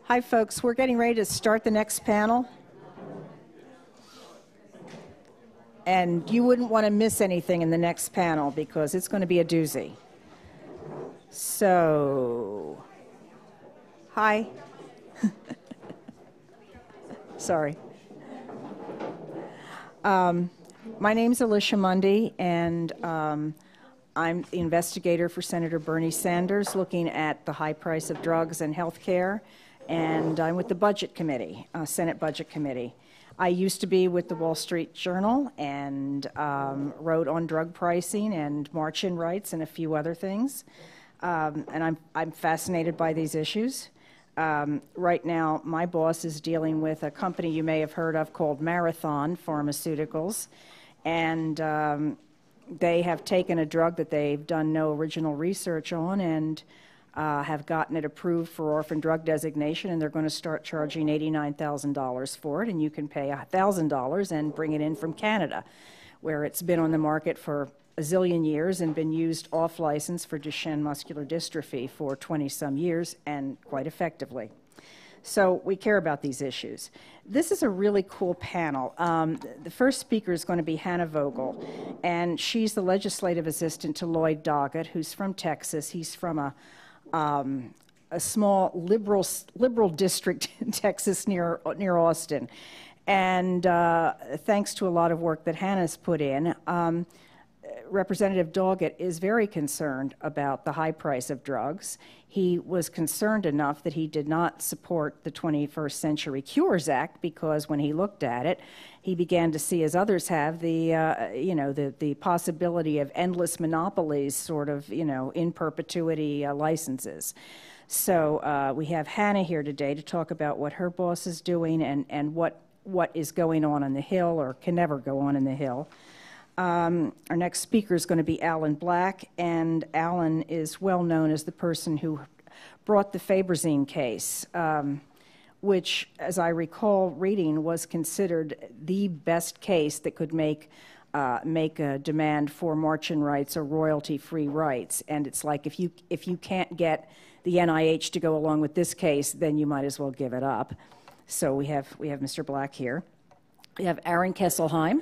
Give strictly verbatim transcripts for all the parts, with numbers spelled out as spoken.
Hi, folks. We're getting ready to start the next panel. And you wouldn't want to miss anything in the next panel because it's going to be a doozy. So, hi. Sorry. Um, my name's Alicia Mundy, and um, I'm the investigator for Senator Bernie Sanders, looking at the high price of drugs and health care. And I'm with the Budget Committee, uh, Senate Budget Committee. I used to be with the Wall Street Journal and um, wrote on drug pricing and march-in rights and a few other things. Um, and I'm, I'm fascinated by these issues. Um, right now, my boss is dealing with a company you may have heard of called Marathon Pharmaceuticals. And um, they have taken a drug that they've done no original research on and Uh, have gotten it approved for orphan drug designation, and they're going to start charging eighty-nine thousand dollars for it, and you can pay one thousand dollars and bring it in from Canada, where it's been on the market for a zillion years and been used off-license for Duchenne muscular dystrophy for twenty-some years, and quite effectively. So we care about these issues. This is a really cool panel. Um, the first speaker is going to be Hannah Vogel, and she's the legislative assistant to Lloyd Doggett, who's from Texas. He's from a Um, a small liberal liberal district in Texas near near Austin, and uh, thanks to a lot of work that Hannah's put in, um, Representative Doggett is very concerned about the high price of drugs. He was concerned enough that he did not support the twenty-first Century Cures Act because when he looked at it, he began to see, as others have, the uh, you know the the possibility of endless monopolies, sort of you know in perpetuity uh, licenses. So uh, we have Hannah here today to talk about what her boss is doing and and what what is going on on the Hill or can never go on in the Hill. Um, our next speaker is going to be Alan Black, and Alan is well known as the person who brought the Faberzine case, um, which, as I recall reading, was considered the best case that could make uh, make a demand for march-in rights or royalty-free rights. And it's like if you if you can't get the N I H to go along with this case, then you might as well give it up. So we have we have Mister Black here. We have Aaron Kesselheim,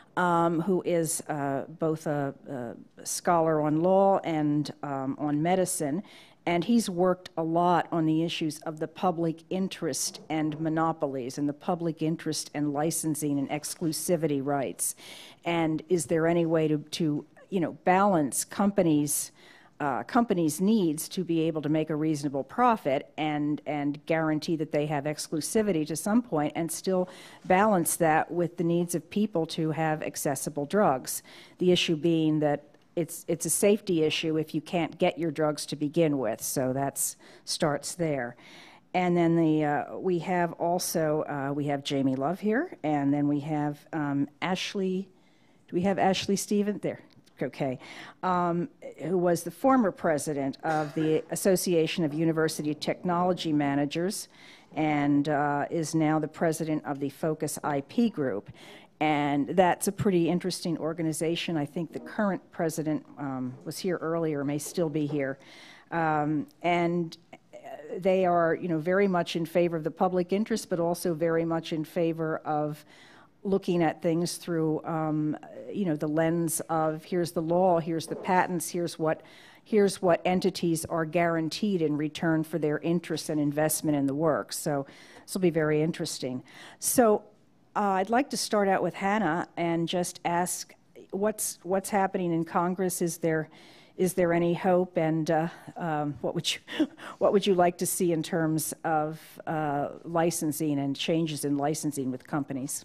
Um, who is uh, both a, a scholar on law and um, on medicine, and he's worked a lot on the issues of the public interest and monopolies and the public interest and licensing and exclusivity rights. And is there any way to, to you know, balance companies' Uh, companies' needs to be able to make a reasonable profit and, and guarantee that they have exclusivity to some point and still balance that with the needs of people to have accessible drugs. The issue being that it's, it's a safety issue if you can't get your drugs to begin with, so that starts there. And then the, uh, we have also, uh, we have Jamie Love here, and then we have um, Ashley, do we have Ashley Stevens? There. Okay, um, who was the former president of the Association of University Technology Managers and uh, is now the president of the Focus I P Group. And that's a pretty interesting organization. I think the current president um, was here earlier, may still be here. Um, and they are, you know, very much in favor of the public interest, but also very much in favor of looking at things through, um, you know, the lens of here's the law, here's the patents, here's what, here's what entities are guaranteed in return for their interest and investment in the work. So this will be very interesting. So uh, I'd like to start out with Hannah and just ask what's what's happening in Congress. Is there is there any hope, and uh, um, what would you what would you like to see in terms of uh, licensing and changes in licensing with companies?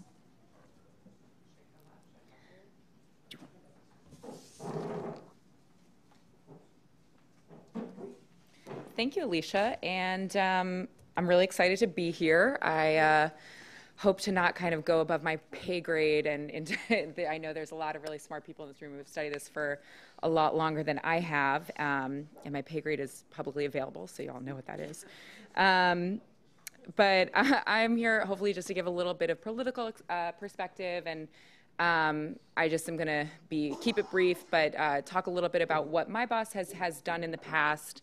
Thank you, Alicia, and um, I'm really excited to be here. I uh, hope to not kind of go above my pay grade, and into I know there's a lot of really smart people in this room who have studied this for a lot longer than I have, um, and my pay grade is publicly available, so you all know what that is. Um, but I, I'm here hopefully just to give a little bit of political uh, perspective, and um, I just am going to be keep it brief, but uh, talk a little bit about what my boss has has done in the past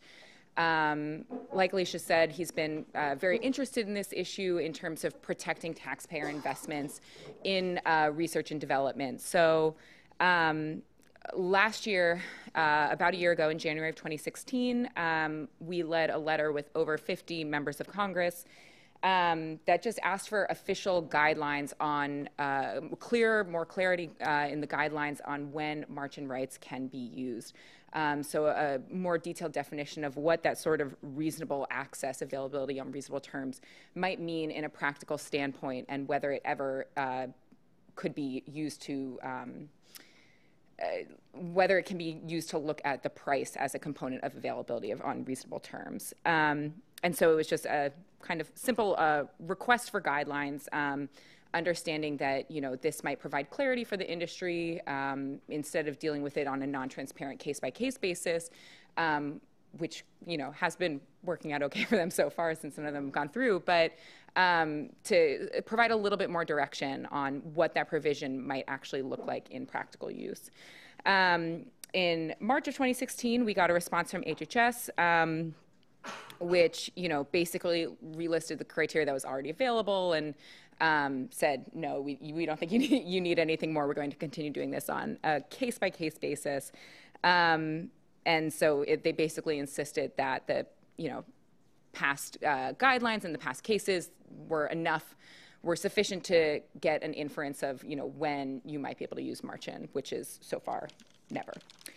Um, like Alicia said, he's been uh, very interested in this issue in terms of protecting taxpayer investments in uh, research and development. So um, last year, uh, about a year ago in January of twenty sixteen, um, we led a letter with over fifty members of Congress um, that just asked for official guidelines on uh, clear, more clarity uh, in the guidelines on when March-in rights can be used. Um, so a more detailed definition of what that sort of reasonable access, availability on reasonable terms might mean in a practical standpoint, and whether it ever uh, could be used to, um, uh, whether it can be used to look at the price as a component of availability of on reasonable terms. Um, and so it was just a kind of simple uh, request for guidelines, um, understanding that, you know, this might provide clarity for the industry um, instead of dealing with it on a non-transparent case-by-case basis, um, which, you know, has been working out okay for them so far since none of them have gone through, but um, to provide a little bit more direction on what that provision might actually look like in practical use. Um, in March of twenty sixteen, we got a response from H H S, um, which, you know, basically relisted the criteria that was already available and Um, said, no, we, we don't think you need, you need anything more. We're going to continue doing this on a case-by-case basis. Um, and so it, they basically insisted that the, you know, past uh, guidelines and the past cases were enough, were sufficient to get an inference of, you know, when you might be able to use March-in, which is so far never.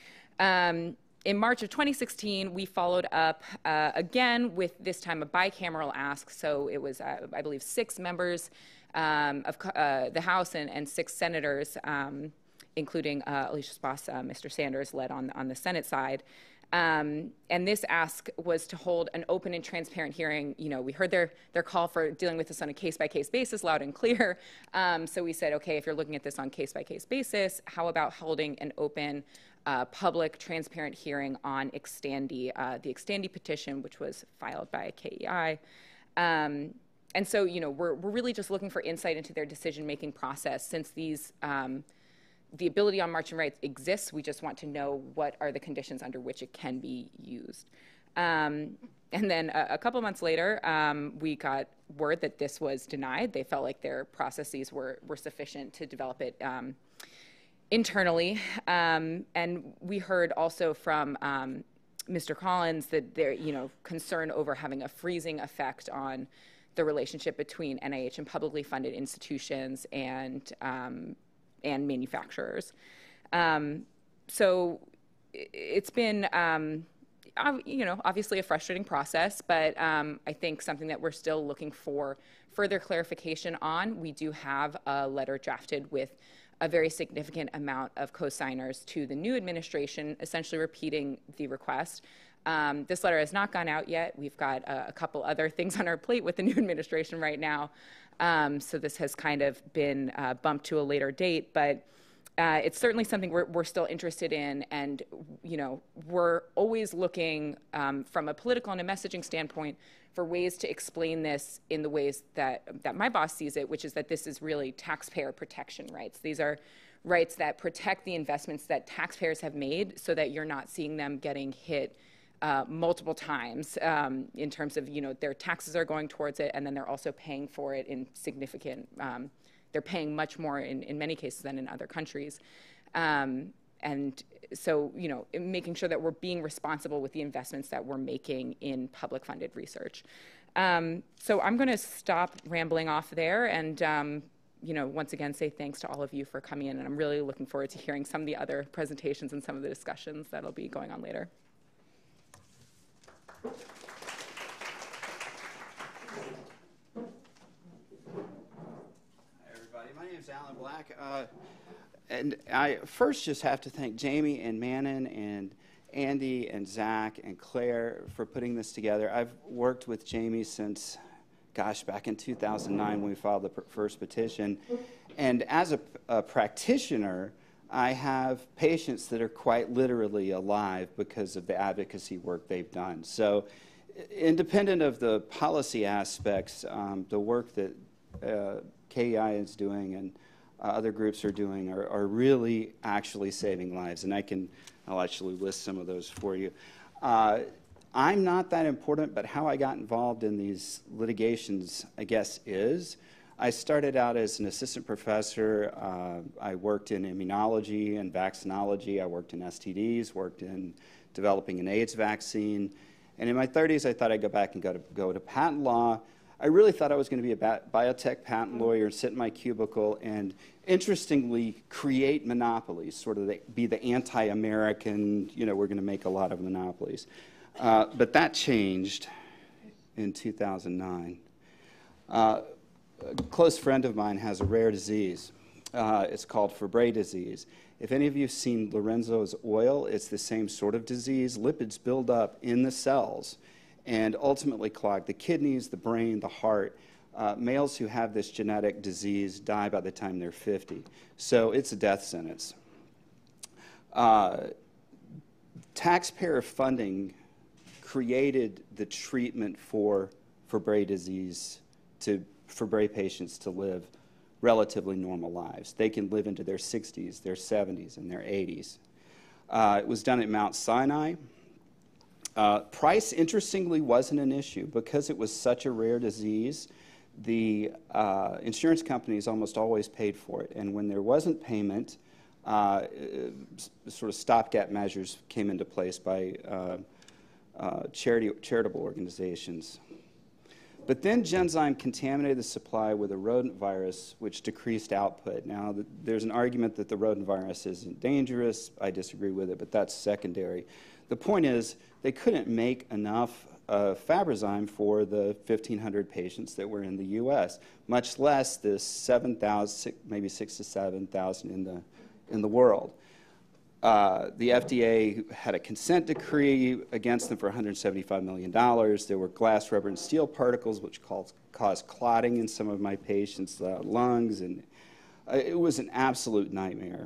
Um, In March of twenty sixteen, we followed up uh, again with this time a bicameral ask. So it was, uh, I believe, six members um, of uh, the House and, and six senators, um, including uh, Alicia's boss, uh, Mister Sanders, led on, on the Senate side. Um, and this ask was to hold an open and transparent hearing. You know, we heard their, their call for dealing with this on a case-by-case basis, loud and clear. Um, so we said, okay, if you're looking at this on case-by-case basis, how about holding an open, uh, public, transparent hearing on Extandi, uh, the Extandi petition, which was filed by K E I. Um, and so, you know, we're, we're really just looking for insight into their decision-making process. Since these, um, the ability on March-in rights exists, we just want to know what are the conditions under which it can be used. Um, and then a, a couple months later, um, we got word that this was denied. They felt like their processes were, were sufficient to develop it um, internally. Um, and we heard also from um, Mister Collins that there, you know, concern over having a freezing effect on the relationship between N I H and publicly funded institutions and um, and manufacturers. Um, so it's been, um, you know, obviously a frustrating process, but um, I think something that we're still looking for further clarification on. We do have a letter drafted with a very significant amount of co-signers to the new administration, essentially repeating the request. Um, this letter has not gone out yet. We've got a, a couple other things on our plate with the new administration right now. Um, so this has kind of been uh, bumped to a later date, but uh, it's certainly something we're, we're still interested in. And, you know, we're always looking um, from a political and a messaging standpoint for ways to explain this in the ways that, that my boss sees it, which is that this is really taxpayer protection rights. These are rights that protect the investments that taxpayers have made so that you're not seeing them getting hit Uh, multiple times um, in terms of, you know, their taxes are going towards it, and then they're also paying for it in significant, um, they're paying much more in, in many cases than in other countries. Um, and so, you know, making sure that we're being responsible with the investments that we're making in public funded research. Um, so I'm going to stop rambling off there and, um, you know, once again say thanks to all of you for coming in, and I'm really looking forward to hearing some of the other presentations and some of the discussions that'll be going on later. Hi, everybody. My name is Alan Black, uh, and I first just have to thank Jamie and Manon and Andy and Zach and Claire for putting this together. I've worked with Jamie since, gosh, back in two thousand nine when we filed the first petition, and as a, a practitioner, I have patients that are quite literally alive because of the advocacy work they've done. So independent of the policy aspects, um, the work that uh, K E I is doing and uh, other groups are doing are, are really actually saving lives. And I can, I'll actually list some of those for you. Uh, I'm not that important, but how I got involved in these litigations, I guess, is I started out as an assistant professor. Uh, I worked in immunology and vaccinology. I worked in S T Ds, worked in developing an AIDS vaccine. And in my thirties, I thought I'd go back and go to, go to patent law. I really thought I was going to be a biotech patent lawyer, sit in my cubicle, and interestingly create monopolies, sort of the, be the anti-American, you know, we're going to make a lot of monopolies. Uh, but that changed in two thousand nine. Uh, a close friend of mine has a rare disease. Uh, it's called Fabry disease. If any of you have seen Lorenzo's oil, it's the same sort of disease. Lipids build up in the cells and ultimately clog the kidneys, the brain, the heart. Uh, males who have this genetic disease die by the time they're fifty. So it's a death sentence. Uh, taxpayer funding created the treatment for Fabry disease to Fabry patients to live relatively normal lives. They can live into their sixties, their seventies, and their eighties. Uh, it was done at Mount Sinai. Uh, price, interestingly, wasn't an issue. Because it was such a rare disease, the uh, insurance companies almost always paid for it. And when there wasn't payment, uh, sort of stopgap measures came into place by uh, uh, charity, charitable organizations. But then Genzyme contaminated the supply with a rodent virus, which decreased output. Now, the, there's an argument that the rodent virus isn't dangerous. I disagree with it, but that's secondary. The point is, they couldn't make enough uh, Fabrazyme for the fifteen hundred patients that were in the U S, much less the seven thousand, maybe six to seven thousand in the in the world. Uh, the F D A had a consent decree against them for one hundred seventy-five million dollars. There were glass, rubber, and steel particles, which caused, caused clotting in some of my patients' uh, lungs, and uh, it was an absolute nightmare.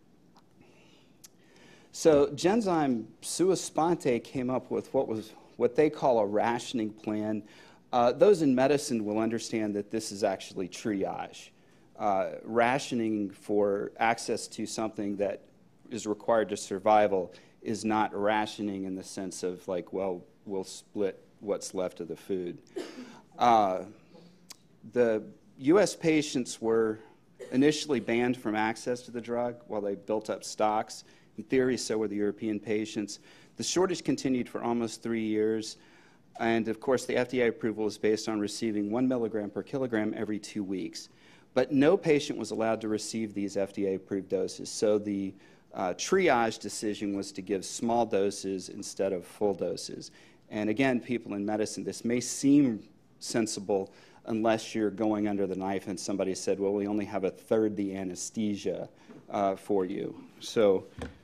So Genzyme sua sponte came up with what was what they call a rationing plan. Uh, those in medicine will understand that this is actually triage. Uh, rationing for access to something that is required to survival is not rationing in the sense of like, well, we'll split what's left of the food. Uh, the U S patients were initially banned from access to the drug while they built up stocks. In theory, so were the European patients. The shortage continued for almost three years. And of course, the F D A approval is based on receiving one milligram per kilogram every two weeks. But no patient was allowed to receive these F D A-approved doses. So the uh, triage decision was to give small doses instead of full doses. And again, people in medicine, this may seem sensible unless you're going under the knife and somebody said, well, we only have a third the anesthesia uh, for you. So,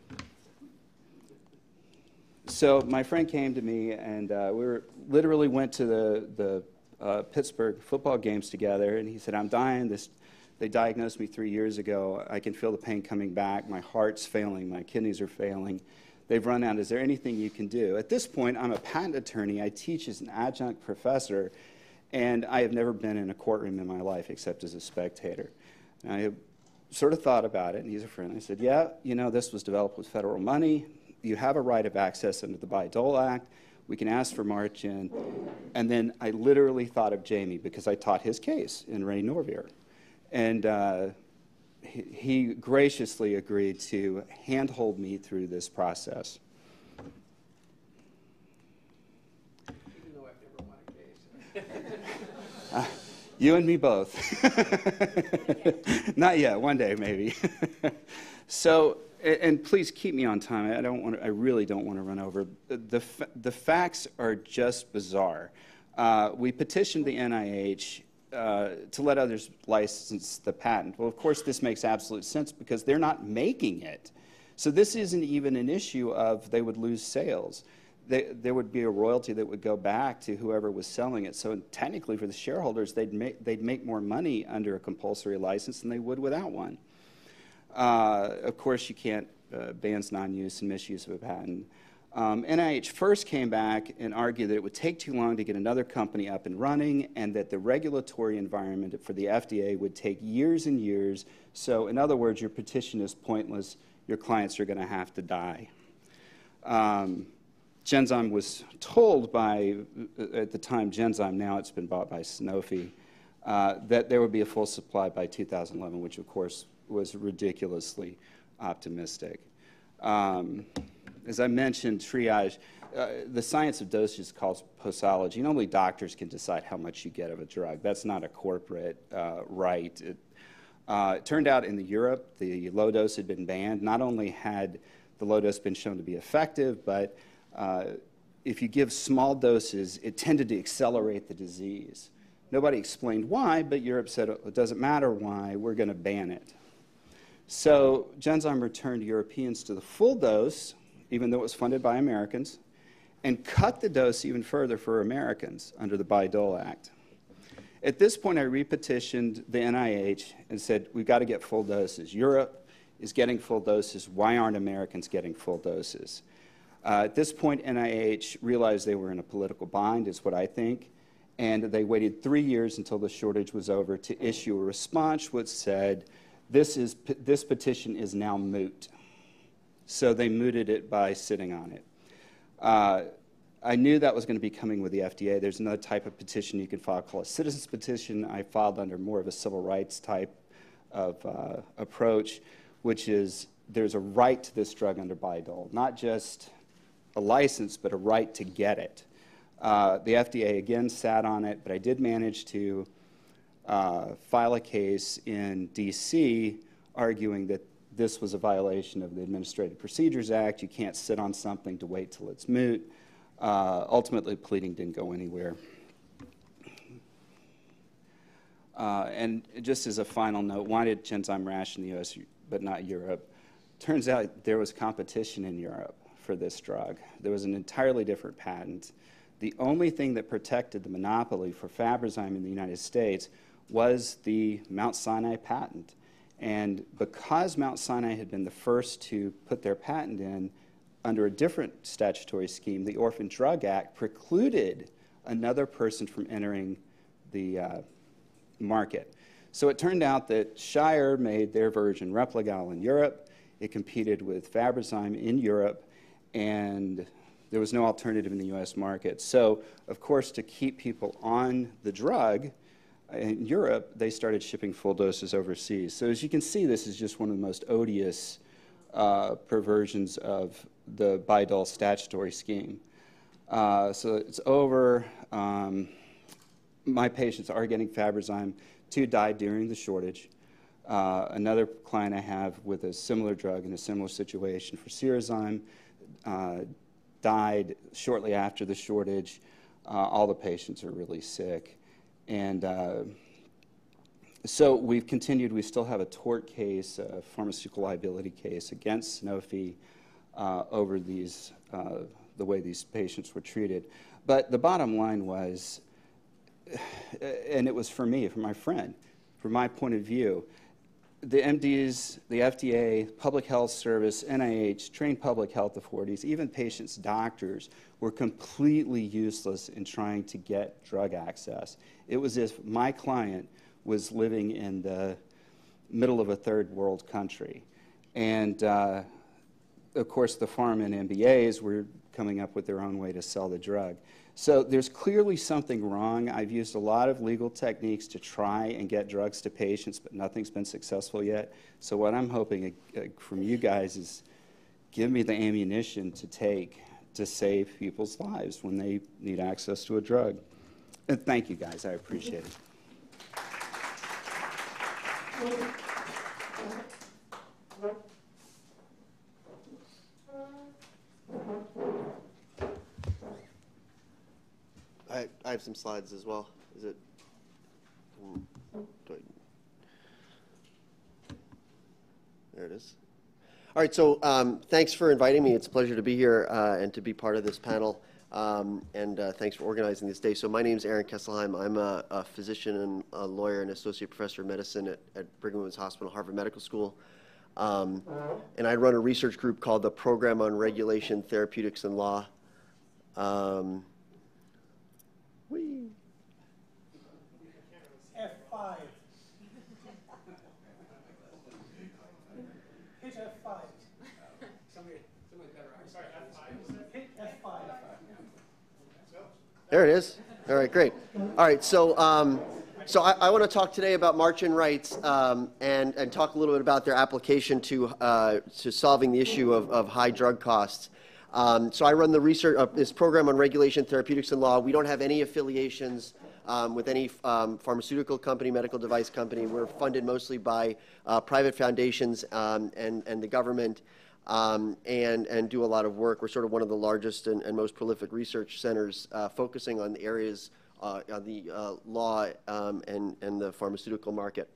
so my friend came to me, and uh, we were, literally went to the, the uh, Pittsburgh football games together, and he said, I'm dying. This, they diagnosed me three years ago. I can feel the pain coming back. My heart's failing. My kidneys are failing. They've run out. Is there anything you can do? At this point, I'm a patent attorney. I teach as an adjunct professor, and I have never been in a courtroom in my life except as a spectator. And I sort of thought about it, and he's a friend. I said, yeah, you know, this was developed with federal money. You have a right of access under the Bayh-Dole Act. We can ask for margin. And then I literally thought of Jamie because I taught his case in Ray Norvier. And uh, he, he graciously agreed to handhold me through this process. Even though I've never won a case. uh, you and me both. Not yet, one day maybe. So, and please keep me on time. I don't want to, I really don't want to run over. The, the facts are just bizarre. Uh, we petitioned the N I H uh, to let others license the patent. Well, of course, this makes absolute sense because they're not making it. So this isn't even an issue of they would lose sales. They, there would be a royalty that would go back to whoever was selling it. So technically for the shareholders, they'd make, they'd make more money under a compulsory license than they would without one. Uh, of course, you can't uh, bans non-use and misuse of a patent. Um, N I H first came back and argued that it would take too long to get another company up and running and that the regulatory environment for the F D A would take years and years. So in other words, your petition is pointless. Your clients are going to have to die. Um, Genzyme was told by, at the time Genzyme, now it's been bought by Sanofi, uh, that there would be a full supply by two thousand eleven, which of course was ridiculously optimistic. Um, as I mentioned, triage, uh, the science of dosage is called posology. Normally doctors can decide how much you get of a drug. That's not a corporate uh, right. It, uh, it turned out in the Europe, the low dose had been banned. Not only had the low dose been shown to be effective, but uh, if you give small doses, it tended to accelerate the disease. Nobody explained why, but Europe said it doesn't matter why, we're going to ban it. So Genzyme returned Europeans to the full dose, even though it was funded by Americans, and cut the dose even further for Americans under the Bayh-Dole Act. At this point, I repetitioned the N I H and said, we've got to get full doses. Europe is getting full doses. Why aren't Americans getting full doses? Uh, at this point, N I H realized they were in a political bind, is what I think, and they waited three years until the shortage was over to issue a response which said, this, is, this petition is now moot. So they mooted it by sitting on it. Uh, I knew that was going to be coming with the F D A. There's another type of petition you can file called a citizen's petition. I filed under more of a civil rights type of uh, approach, which is there's a right to this drug under Bayh-Dole, not just a license, but a right to get it. Uh, the F D A again sat on it, but I did manage to uh, file a case in D C arguing that this was a violation of the Administrative Procedures Act. You can't sit on something to wait till it's moot. Uh, ultimately, pleading didn't go anywhere. Uh, and just as a final note, why did Genzyme ration the U S but not Europe? Turns out there was competition in Europe for this drug. There was an entirely different patent. The only thing that protected the monopoly for Fabrazyme in the United States was the Mount Sinai patent. And because Mount Sinai had been the first to put their patent in, under a different statutory scheme, the Orphan Drug Act precluded another person from entering the uh, market. So it turned out that Shire made their version Replagal in Europe. It competed with Fabrazyme in Europe, and there was no alternative in the U S market. So, of course, to keep people on the drug, in Europe, they started shipping full doses overseas. So as you can see, this is just one of the most odious uh, perversions of the Bayh-Dole statutory scheme. Uh, so it's over. Um, my patients are getting Fabrazyme. Two died during the shortage. Uh, another client I have with a similar drug in a similar situation for Cerezyme uh, died shortly after the shortage. Uh, all the patients are really sick. And uh, so we've continued. We still have a tort case, a pharmaceutical liability case against Sanofi uh, over these, uh, the way these patients were treated. But the bottom line was, and it was for me, for my friend, from my point of view, the M Ds, the F D A, Public Health Service, N I H, trained public health authorities, even patients' doctors were completely useless in trying to get drug access. It was as if my client was living in the middle of a third world country. And uh, of course, the pharma and M B As were coming up with their own way to sell the drug. So there's clearly something wrong. I've used a lot of legal techniques to try and get drugs to patients, but nothing's been successful yet. So what I'm hoping uh, from you guys is give me the ammunition to take to save people's lives when they need access to a drug. And thank you, guys. I appreciate it. I, I have some slides as well. Is it? Do I, there it is. All right, so um, thanks for inviting me. It's a pleasure to be here uh, and to be part of this panel. Um, and uh, thanks for organizing this day. So my name is Aaron Kesselheim. I'm a, a physician and a lawyer and associate professor of medicine at, at Brigham and Women's Hospital, Harvard Medical School. Um, and I run a research group called the Program on Regulation, Therapeutics, and Law. Um, Whee. F five. Hit F five. Somebody, somebody better. I'm sorry, F five. Hit F five. There it is. All right, great. All right, so um, so I, I want to talk today about march-in rights um, and and talk a little bit about their application to uh, to solving the issue of, of high drug costs. Um, so I run the research uh, this program on regulation, therapeutics, and law. We don't have any affiliations um, with any um, pharmaceutical company, medical device company. We're funded mostly by uh, private foundations um, and and the government. Um, and, and do a lot of work. We're sort of one of the largest and, and most prolific research centers uh, focusing on the areas uh, of the uh, law um, and, and the pharmaceutical market.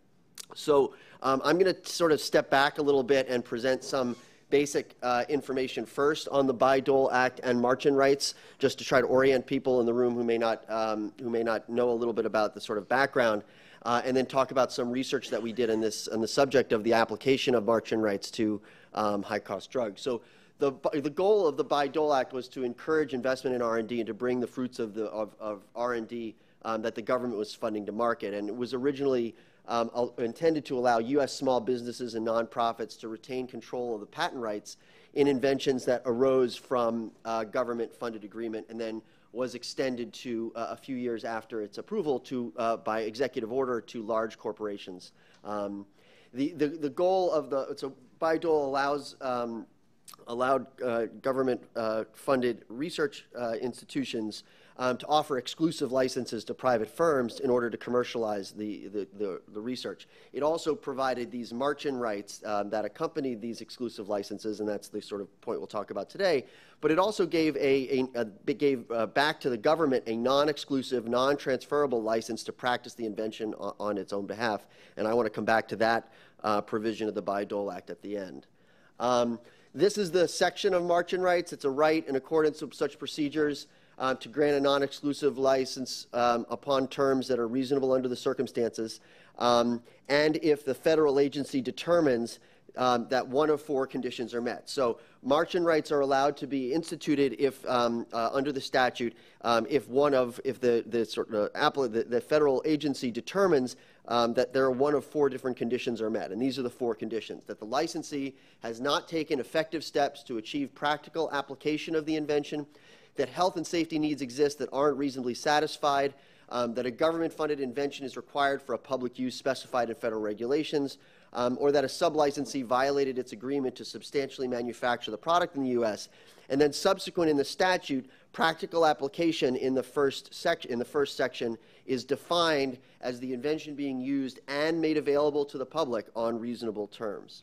So um, I'm going to sort of step back a little bit and present some basic uh, information first on the Bayh-Dole Act and march-in rights, just to try to orient people in the room who may not, um, who may not know a little bit about the sort of background. Uh, and then talk about some research that we did on this on the subject of the application of march-in rights to um, high-cost drugs. So the the goal of the Bayh-Dole Act was to encourage investment in R and D and to bring the fruits of the of, of R and D um, that the government was funding to market. And it was originally um, intended to allow U S small businesses and nonprofits to retain control of the patent rights in inventions that arose from uh, government-funded agreement, and then was extended to uh, a few years after its approval to uh, by executive order to large corporations. Um, the, the the goal of the so Bayh-Dole allows um, allowed uh, government uh, funded research uh, institutions um, to offer exclusive licenses to private firms in order to commercialize the the, the, the research. It also provided these march-in rights um, that accompanied these exclusive licenses, and that's the sort of point we'll talk about today. But it also gave a, a, a gave uh, back to the government a non-exclusive, non-transferable license to practice the invention on, on its own behalf. And I want to come back to that uh, provision of the Bayh-Dole Act at the end. Um, this is the section of march-in rights. It's a right in accordance with such procedures uh, to grant a non-exclusive license um, upon terms that are reasonable under the circumstances, um, and if the federal agency determines Um, that one of four conditions are met. So march-in rights are allowed to be instituted if, um, uh, under the statute, um, if one of, if the the, sort of, uh, the, the federal agency determines um, that there are one of four different conditions are met. And these are the four conditions: that the licensee has not taken effective steps to achieve practical application of the invention, that health and safety needs exist that aren't reasonably satisfied, um, that a government-funded invention is required for a public use specified in federal regulations, Um, or that a sub-licensee violated its agreement to substantially manufacture the product in the U S, and then subsequent in the statute, practical application in the first section in the first section is defined as the invention being used and made available to the public on reasonable terms.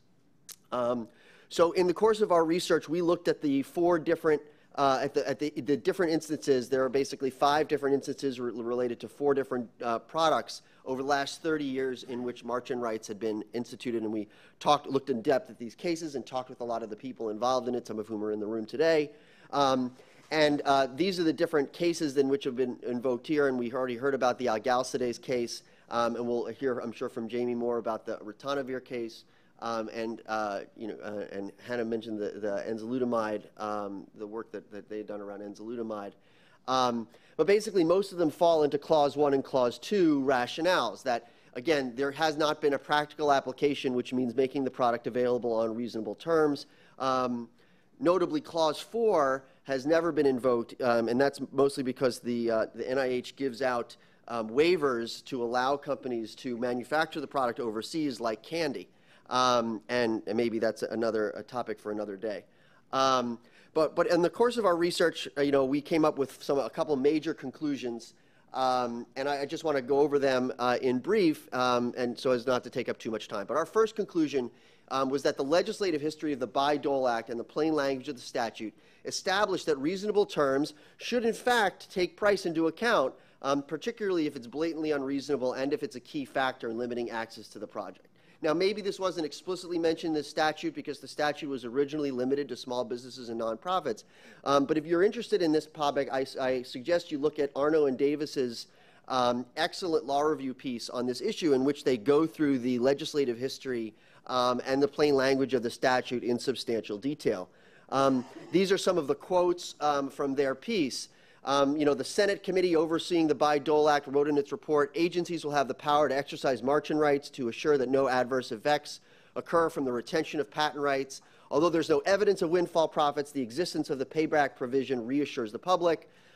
Um, so, in the course of our research, we looked at the four different uh, at the at the, the different instances. There are basically five different instances re related to four different uh, products over the last thirty years in which march-in rights had been instituted, and we talked, looked in depth at these cases and talked with a lot of the people involved in it, some of whom are in the room today. Um, and uh, these are the different cases in which have been invoked here, and we already heard about the Algalcides case, um, and we'll hear, I'm sure, from Jamie more about the ritonavir case, um, and uh, you know, uh, and Hannah mentioned the, the enzalutamide, um, the work that, that they've done around enzalutamide. Um, but basically, most of them fall into Clause one and Clause two rationales that, again, there has not been a practical application, which means making the product available on reasonable terms. Um, notably, Clause four has never been invoked, um, and that's mostly because the, uh, the N I H gives out um, waivers to allow companies to manufacture the product overseas, like candy. Um, and, and maybe that's another a topic for another day. Um, But, but in the course of our research, uh, you know, we came up with some, a couple major conclusions, um, and I, I just want to go over them uh, in brief, um, and so as not to take up too much time. But our first conclusion um, was that the legislative history of the Bayh-Dole Act and the plain language of the statute established that reasonable terms should, in fact, take price into account, um, particularly if it's blatantly unreasonable and if it's a key factor in limiting access to the project. Now, maybe this wasn't explicitly mentioned in the statute because the statute was originally limited to small businesses and nonprofits. Um, but if you're interested in this topic, I, I suggest you look at Arno and Davis's um, excellent law review piece on this issue, in which they go through the legislative history um, and the plain language of the statute in substantial detail. Um, these are some of the quotes um, from their piece. Um, you know, the Senate committee overseeing the Bayh-Dole Act wrote in its report, agencies will have the power to exercise march-in rights to assure that no adverse effects occur from the retention of patent rights. Although there's no evidence of windfall profits, the existence of the payback provision reassures the public.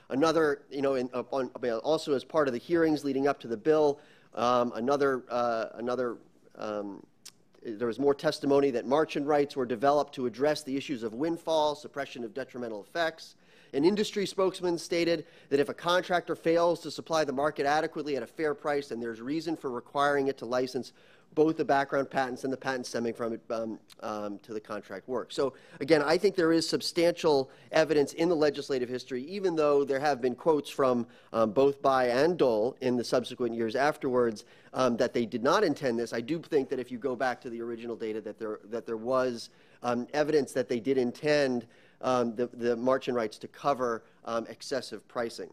Another, you know, in, upon, also as part of the hearings leading up to the bill, um, another, uh, another um, there was more testimony that margin rights were developed to address the issues of windfall, suppression of detrimental effects. An industry spokesman stated that if a contractor fails to supply the market adequately at a fair price, then there's reason for requiring it to license both the background patents and the patents stemming from it um, um, to the contract work. So again, I think there is substantial evidence in the legislative history, even though there have been quotes from um, both Bayh and Dole in the subsequent years afterwards um, that they did not intend this. I do think that if you go back to the original data, that there that there was um, evidence that they did intend um, the, the margin rights to cover um, excessive pricing.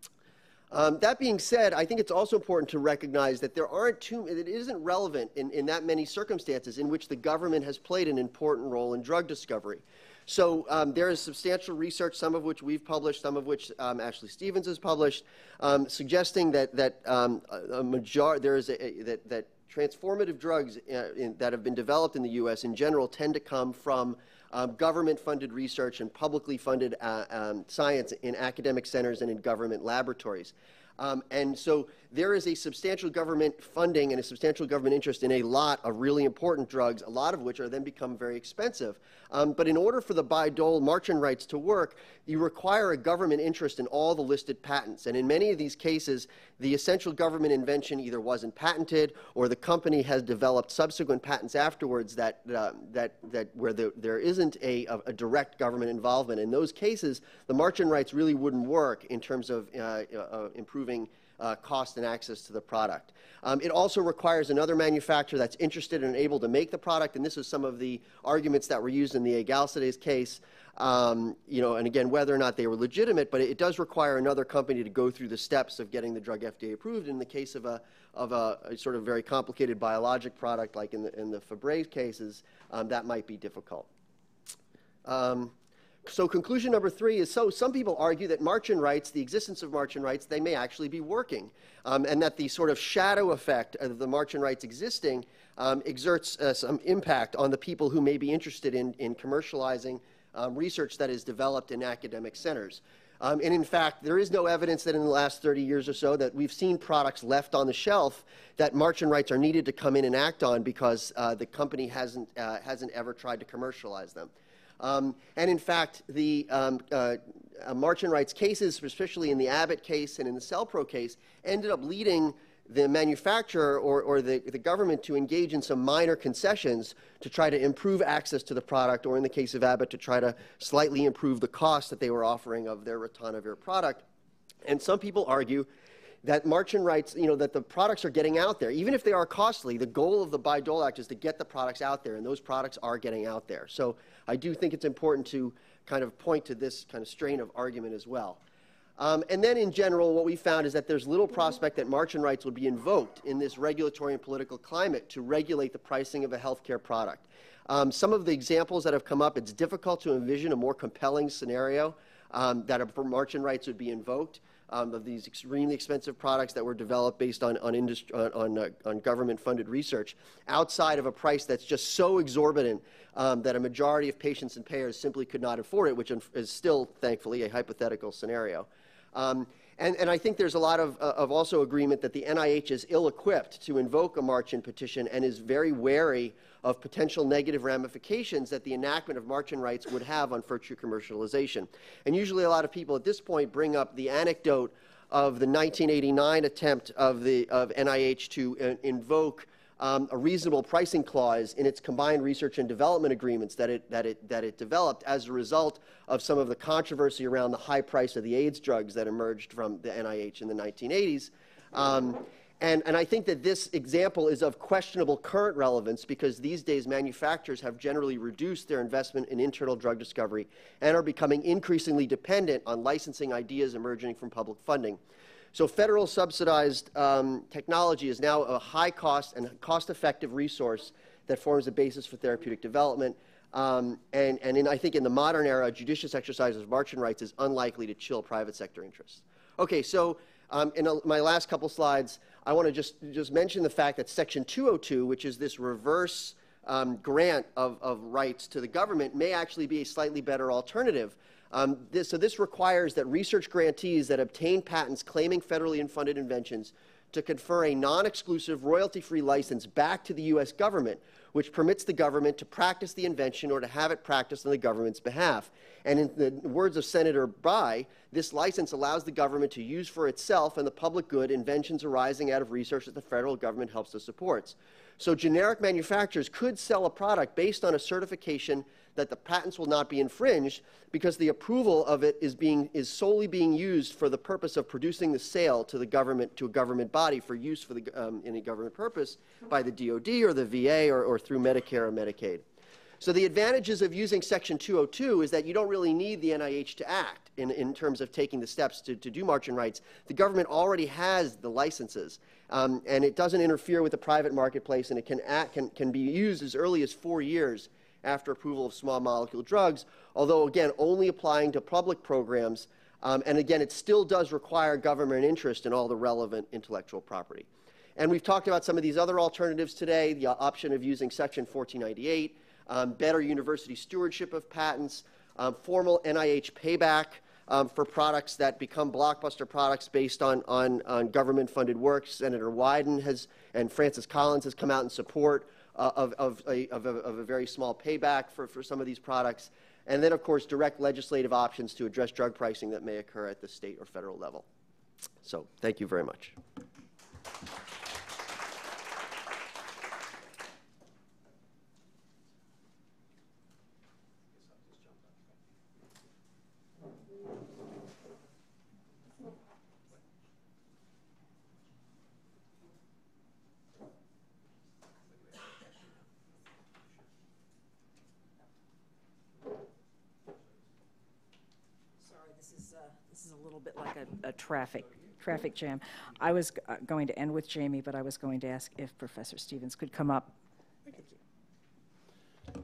Um, that being said, I think it's also important to recognize that there aren't too, it isn't relevant in, in that many circumstances in which the government has played an important role in drug discovery. So um, there is substantial research, some of which we've published, some of which um, Ashley Stevens has published, um, suggesting that that um, a, a major there is a, a, that that transformative drugs uh, in, that have been developed in the U S in general tend to come from Um, government-funded research and publicly funded uh, um, science in academic centers and in government laboratories. Um, and so there is a substantial government funding and a substantial government interest in a lot of really important drugs, a lot of which are then become very expensive. Um, but in order for the Bayh-Dole margin rights to work, you require a government interest in all the listed patents. And in many of these cases, the essential government invention either wasn't patented or the company has developed subsequent patents afterwards that, uh, that, that where the, there isn't a, a direct government involvement. In those cases, the margin rights really wouldn't work in terms of uh, uh, improving Uh, cost and access to the product. Um, it also requires another manufacturer that's interested and able to make the product, and this is some of the arguments that were used in the Agalsides case, um, you know, and again, whether or not they were legitimate, but it, it does require another company to go through the steps of getting the drug F D A approved. In the case of a, of a, a sort of very complicated biologic product, like in the, in the Fabre cases, um, that might be difficult. Um, So conclusion number three is, so some people argue that margin rights, the existence of margin rights, they may actually be working, um, and that the sort of shadow effect of the margin rights existing um, exerts uh, some impact on the people who may be interested in, in commercializing um, research that is developed in academic centers. Um, and in fact, there is no evidence that in the last thirty years or so that we've seen products left on the shelf that margin rights are needed to come in and act on because uh, the company hasn't, uh, hasn't ever tried to commercialize them. Um, and in fact, the um, uh, uh, margin rights cases, especially in the Abbott case and in the CellPro case, ended up leading the manufacturer or, or the, the government to engage in some minor concessions to try to improve access to the product, or in the case of Abbott, to try to slightly improve the cost that they were offering of their ritonavir product. And some people argue that margin rights, you know, that the products are getting out there. Even if they are costly, the goal of the Bayh-Dole Act is to get the products out there, and those products are getting out there. So I do think it's important to kind of point to this kind of strain of argument as well. Um, and then in general, what we found is that there's little prospect that margin rights would be invoked in this regulatory and political climate to regulate the pricing of a healthcare product. Um, some of the examples that have come up, it's difficult to envision a more compelling scenario um, that a margin rights would be invoked. Um, of these extremely expensive products that were developed based on on, industry, on, on, uh, on government-funded research, outside of a price that's just so exorbitant um, that a majority of patients and payers simply could not afford it, which is still, thankfully, a hypothetical scenario. Um, and, and I think there's a lot of, uh, of also agreement that the N I H is ill-equipped to invoke a margin petition and is very wary of potential negative ramifications that the enactment of margin rights would have on future commercialization. And usually a lot of people at this point bring up the anecdote of the nineteen eighty-nine attempt of, the, of N I H to uh, invoke um, a reasonable pricing clause in its combined research and development agreements that it, that, it, that it developed as a result of some of the controversy around the high price of the AIDS drugs that emerged from the N I H in the nineteen eighties. Um, And, and I think that this example is of questionable current relevance because these days manufacturers have generally reduced their investment in internal drug discovery and are becoming increasingly dependent on licensing ideas emerging from public funding. So federal subsidized um, technology is now a high cost and cost-effective resource that forms the basis for therapeutic development. Um, and and in, I think in the modern era, judicious exercise of margin rights is unlikely to chill private sector interests. Okay, so um, in a, my last couple slides, I want to just, just mention the fact that Section two oh two, which is this reverse um, grant of, of rights to the government, may actually be a slightly better alternative Um, this, so this requires that research grantees that obtain patents claiming federally funded inventions to confer a non-exclusive royalty-free license back to the U S government, which permits the government to practice the invention or to have it practiced on the government's behalf. And in the words of Senator Bayh, this license allows the government to use for itself and the public good inventions arising out of research that the federal government helps to support. So generic manufacturers could sell a product based on a certification that the patents will not be infringed because the approval of it is being is solely being used for the purpose of producing the sale to the government, to a government body for use for the um, any government purpose by the D O D or the V A or, or through Medicare or Medicaid. So the advantages of using Section two oh two is that you don't really need the N I H to act in, in terms of taking the steps to, to do margin rights. The government already has the licenses, um, and it doesn't interfere with the private marketplace, and it can, act, can, can be used as early as four years after approval of small molecule drugs, although, again, only applying to public programs. Um, and, again, it still does require government interest in all the relevant intellectual property. And we've talked about some of these other alternatives today, the option of using Section fourteen ninety-eight, um, better university stewardship of patents, um, formal N I H payback um, for products that become blockbuster products based on, on, on government-funded work. Senator Wyden has, and Francis Collins has come out in support Uh, of, of, a, of, a, of a very small payback for, for some of these products. And then, of course, direct legislative options to address drug pricing that may occur at the state or federal level. So thank you very much. This is a little bit like a, a traffic traffic jam. I was uh, going to end with Jamie, but I was going to ask if Professor Stevens could come up. Thank you.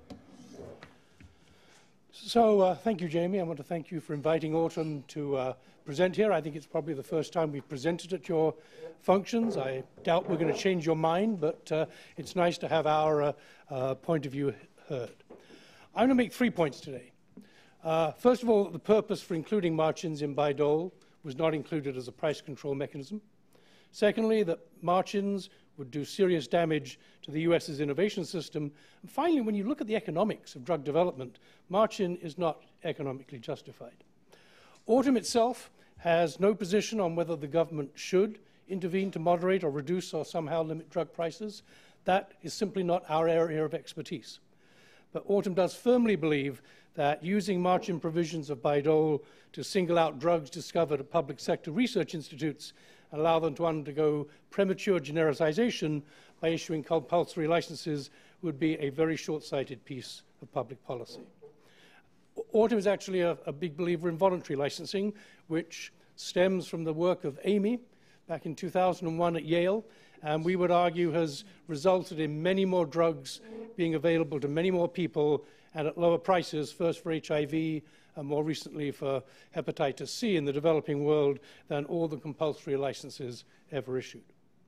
So uh, thank you, Jamie. I want to thank you for inviting Autumn to uh, present here. I think it's probably the first time we've presented at your functions. I doubt we're going to change your mind, but uh, it's nice to have our uh, uh, point of view heard. I'm going to make three points today. Uh, first of all, the purpose for including march-ins in Bayh-Dole was not included as a price control mechanism. Secondly, that march-ins would do serious damage to the U S's innovation system. And finally, when you look at the economics of drug development, march-in is not economically justified. Autumn itself has no position on whether the government should intervene to moderate or reduce or somehow limit drug prices. That is simply not our area of expertise. But Autumn does firmly believe that using march-in provisions of Bayh-Dole to single out drugs discovered at public sector research institutes and allow them to undergo premature genericization by issuing compulsory licenses would be a very short-sighted piece of public policy. Autumn is actually a, a big believer in voluntary licensing, which stems from the work of Amy back in two thousand one at Yale, and we would argue has resulted in many more drugs being available to many more people and at lower prices, first for H I V and more recently for hepatitis C in the developing world, than all the compulsory licenses ever issued.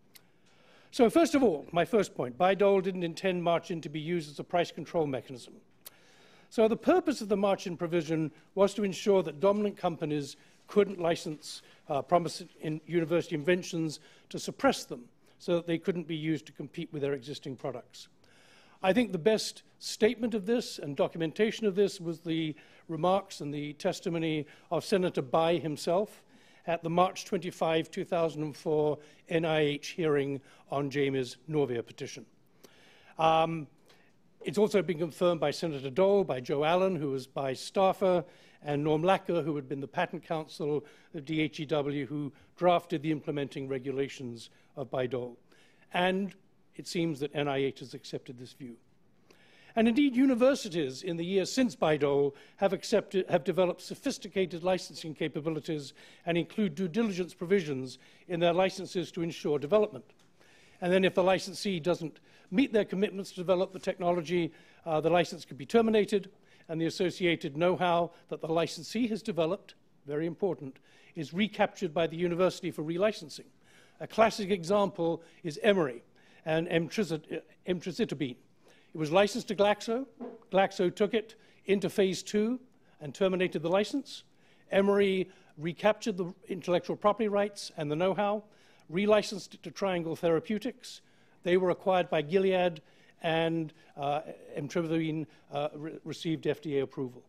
So first of all, my first point, Bayh-Dole didn't intend march-in to be used as a price control mechanism. So the purpose of the march-in provision was to ensure that dominant companies couldn't license uh, promising in university inventions to suppress them so that they couldn't be used to compete with their existing products. I think the best statement of this and documentation of this was the remarks and the testimony of Senator Bayh himself at the March twenty-fifth, two thousand four N I H hearing on Jamie's Norvia petition. Um, it's also been confirmed by Senator Dole, by Joe Allen, who was Bayh's staffer, and Norm Lacker, who had been the patent counsel of D H E W, who drafted the implementing regulations of Bayh-Dole. And it seems that N I H has accepted this view. And indeed, universities in the years since Bayh-Dole have, accepted, have developed sophisticated licensing capabilities and include due diligence provisions in their licenses to ensure development. And then if the licensee doesn't meet their commitments to develop the technology, uh, the license could be terminated, and the associated know-how that the licensee has developed, very important, is recaptured by the university for relicensing. A classic example is Emory and emtricitabine. It was licensed to Glaxo. Glaxo took it into phase two and terminated the license. Emory recaptured the intellectual property rights and the know-how, relicensed it to Triangle Therapeutics. They were acquired by Gilead, and uh, emtricitabine uh, re received F D A approval.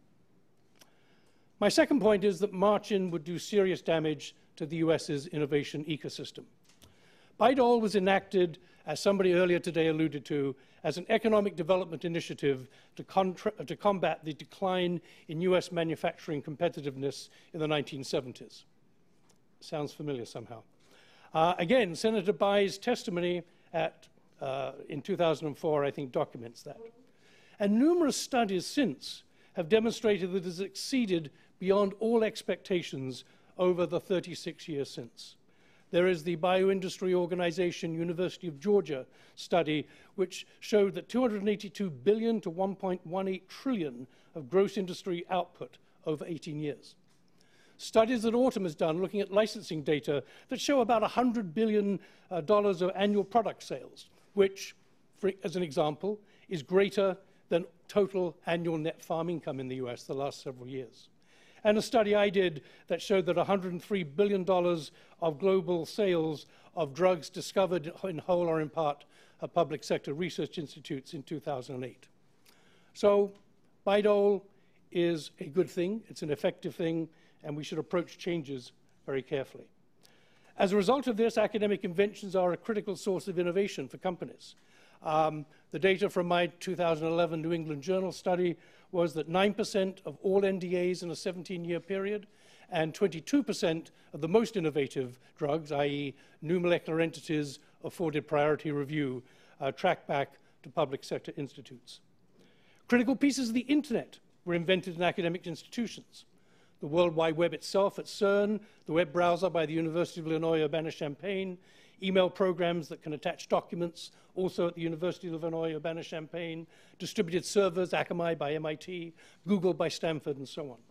My second point is that march-in would do serious damage to the U S's innovation ecosystem. Bayh-Dole was enacted, as somebody earlier today alluded to, as an economic development initiative to, to combat the decline in U S manufacturing competitiveness in the nineteen seventies. Sounds familiar somehow. Uh, again, Senator Bayh's testimony at, uh, in two thousand four, I think, documents that. And numerous studies since have demonstrated that it has exceeded beyond all expectations over the thirty-six years since. There is the Bioindustry Organization, University of Georgia study, which showed that two hundred eighty-two billion dollars to one point one eight trillion dollars of gross industry output over eighteen years. Studies that Autumn has done looking at licensing data that show about one hundred billion dollars uh, of annual product sales, which, for, as an example, is greater than total annual net farm income in the U S the last several years. And a study I did that showed that one hundred three billion dollars of global sales of drugs discovered in whole or in part of public sector research institutes in two thousand eight. So Bayh-Dole is a good thing, it's an effective thing, and we should approach changes very carefully. As a result of this, academic inventions are a critical source of innovation for companies. Um, the data from my two thousand eleven New England Journal study was that nine percent of all N D As in a seventeen year period and twenty-two percent of the most innovative drugs, that is new molecular entities, afforded priority review, uh, tracked back to public sector institutes. Critical pieces of the internet were invented in academic institutions. The World Wide Web itself at CERN, the web browser by the University of Illinois Urbana-Champaign, email programs that can attach documents, also at the University of Illinois Urbana-Champaign, distributed servers, Akamai by M I T, Google by Stanford, and so on.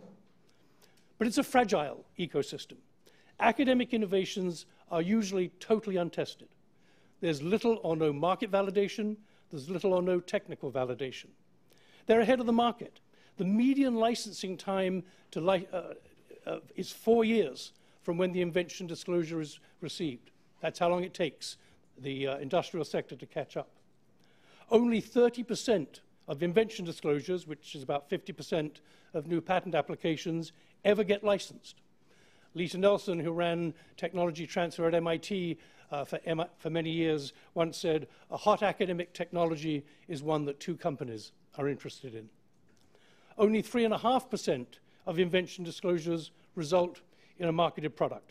But it's a fragile ecosystem. Academic innovations are usually totally untested. There's little or no market validation. There's little or no technical validation. They're ahead of the market. The median licensing time to li uh, uh, is four years from when the invention disclosure is received. That's how long it takes the uh, industrial sector to catch up. Only thirty percent of invention disclosures, which is about fifty percent of new patent applications, ever get licensed. Lisa Nelson, who ran technology transfer at M I T uh, for, M I for many years, once said, "A hot academic technology is one that two companies are interested in." Only three point five percent of invention disclosures result in a marketed product.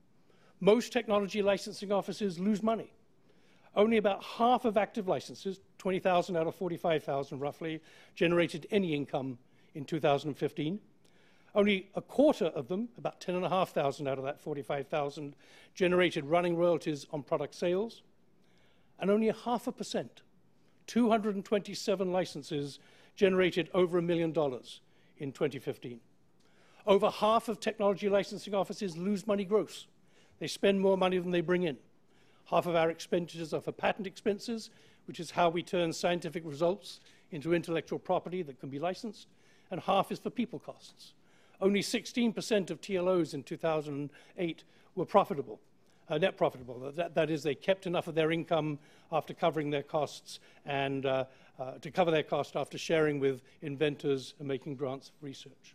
Most technology licensing offices lose money. Only about half of active licenses, twenty thousand out of forty-five thousand roughly, generated any income in two thousand fifteen. Only a quarter of them, about ten thousand five hundred out of that forty-five thousand, generated running royalties on product sales. And only a half a percent, two hundred twenty-seven licenses, generated over a million dollars in twenty fifteen. Over half of technology licensing offices lose money gross. They spend more money than they bring in. Half of our expenditures are for patent expenses, which is how we turn scientific results into intellectual property that can be licensed, and half is for people costs. Only sixteen percent of T L Os in two thousand eight were profitable, uh, net profitable. That, that is, they kept enough of their income after covering their costs and uh, uh, to cover their cost after sharing with inventors and making grants for research.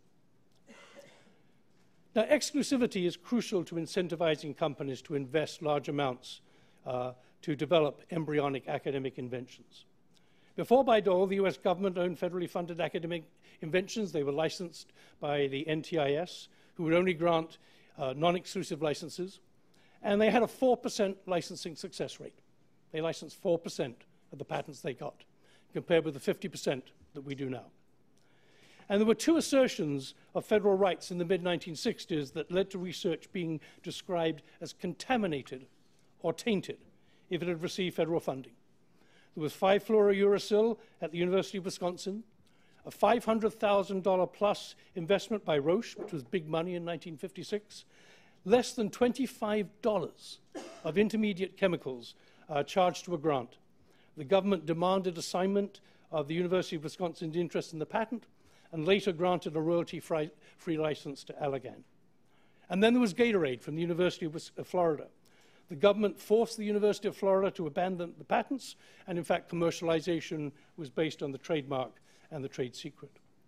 Now, exclusivity is crucial to incentivizing companies to invest large amounts uh, to develop embryonic academic inventions. Before Bayh-Dole, the U S government owned federally funded academic inventions. They were licensed by the N T I S, who would only grant uh, non-exclusive licenses, and they had a four percent licensing success rate. They licensed four percent of the patents they got, compared with the fifty percent that we do now. And there were two assertions of federal rights in the mid nineteen sixties that led to research being described as contaminated or tainted if it had received federal funding. There was five fluorouracil at the University of Wisconsin, a five hundred thousand dollar plus investment by Roche, which was big money in nineteen fifty-six, less than twenty-five dollars of intermediate chemicals uh, charged to a grant. The government demanded assignment of the University of Wisconsin's interest in the patent, and later granted a royalty-free license to Allergan. And then there was Gatorade from the University of Florida. The government forced the University of Florida to abandon the patents, and in fact, commercialization was based on the trademark and the trade secret.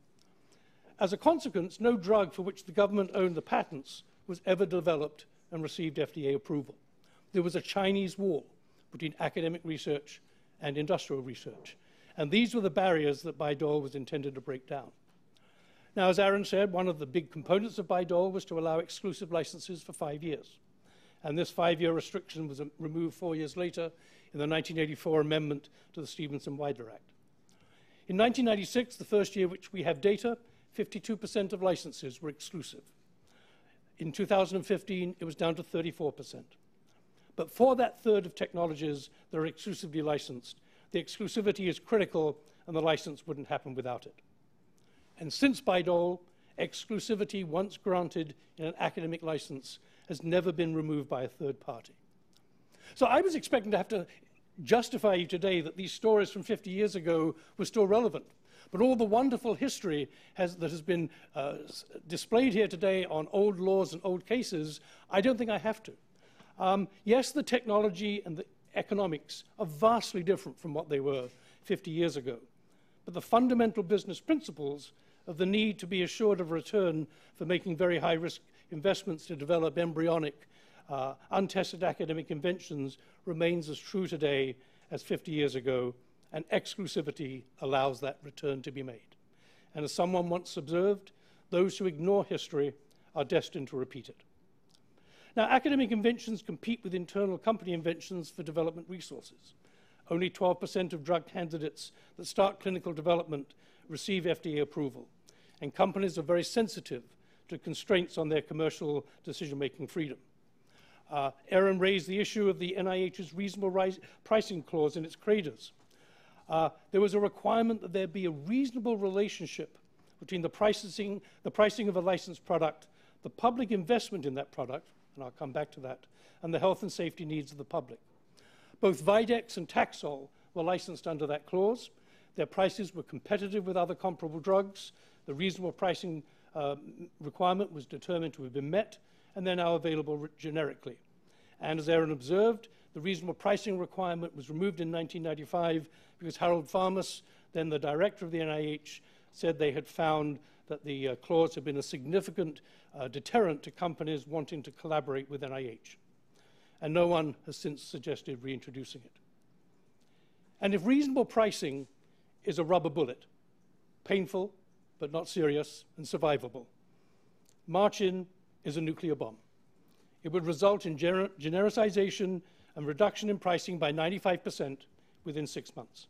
As a consequence, no drug for which the government owned the patents was ever developed and received F D A approval. There was a Chinese wall between academic research and industrial research, and these were the barriers that Bayh-Dole was intended to break down. Now, as Aaron said, one of the big components of Bayh-Dole was to allow exclusive licenses for five years. And this five-year restriction was removed four years later in the nineteen eighty-four amendment to the Stephenson-Wilder Act. In nineteen ninety-six, the first year which we have data, fifty-two percent of licenses were exclusive. In two thousand fifteen, it was down to thirty-four percent. But for that third of technologies that are exclusively licensed, the exclusivity is critical, and the license wouldn't happen without it. And since Bayh-Dole, exclusivity once granted in an academic license has never been removed by a third party. So I was expecting to have to justify you today that these stories from fifty years ago were still relevant. But all the wonderful history has, that has been uh, displayed here today on old laws and old cases, I don't think I have to. Um, yes, the technology and the economics are vastly different from what they were fifty years ago. But the fundamental business principles of the need to be assured of return for making very high-risk investments to develop embryonic, uh, untested academic inventions remains as true today as fifty years ago, and exclusivity allows that return to be made. And as someone once observed, those who ignore history are destined to repeat it. Now, academic inventions compete with internal company inventions for development resources. Only twelve percent of drug candidates that start clinical development receive F D A approval, and companies are very sensitive to constraints on their commercial decision-making freedom. Uh, Aaron raised the issue of the N I H's reasonable rise, pricing clause in its CRADAs. Uh, there was a requirement that there be a reasonable relationship between the pricing, the pricing of a licensed product, the public investment in that product, and I'll come back to that, and the health and safety needs of the public. Both Videx and Taxol were licensed under that clause. Their prices were competitive with other comparable drugs. The reasonable pricing uh, requirement was determined to have been met, and they're now available generically. And as Aaron observed, the reasonable pricing requirement was removed in nineteen ninety-five because Harold Farmas, then the director of the N I H, said they had found that the uh, clause had been a significant uh, deterrent to companies wanting to collaborate with N I H. And no one has since suggested reintroducing it. And if reasonable pricing is a rubber bullet, painful but not serious and survivable, March-in is a nuclear bomb. It would result in gener genericization and reduction in pricing by ninety-five percent within six months.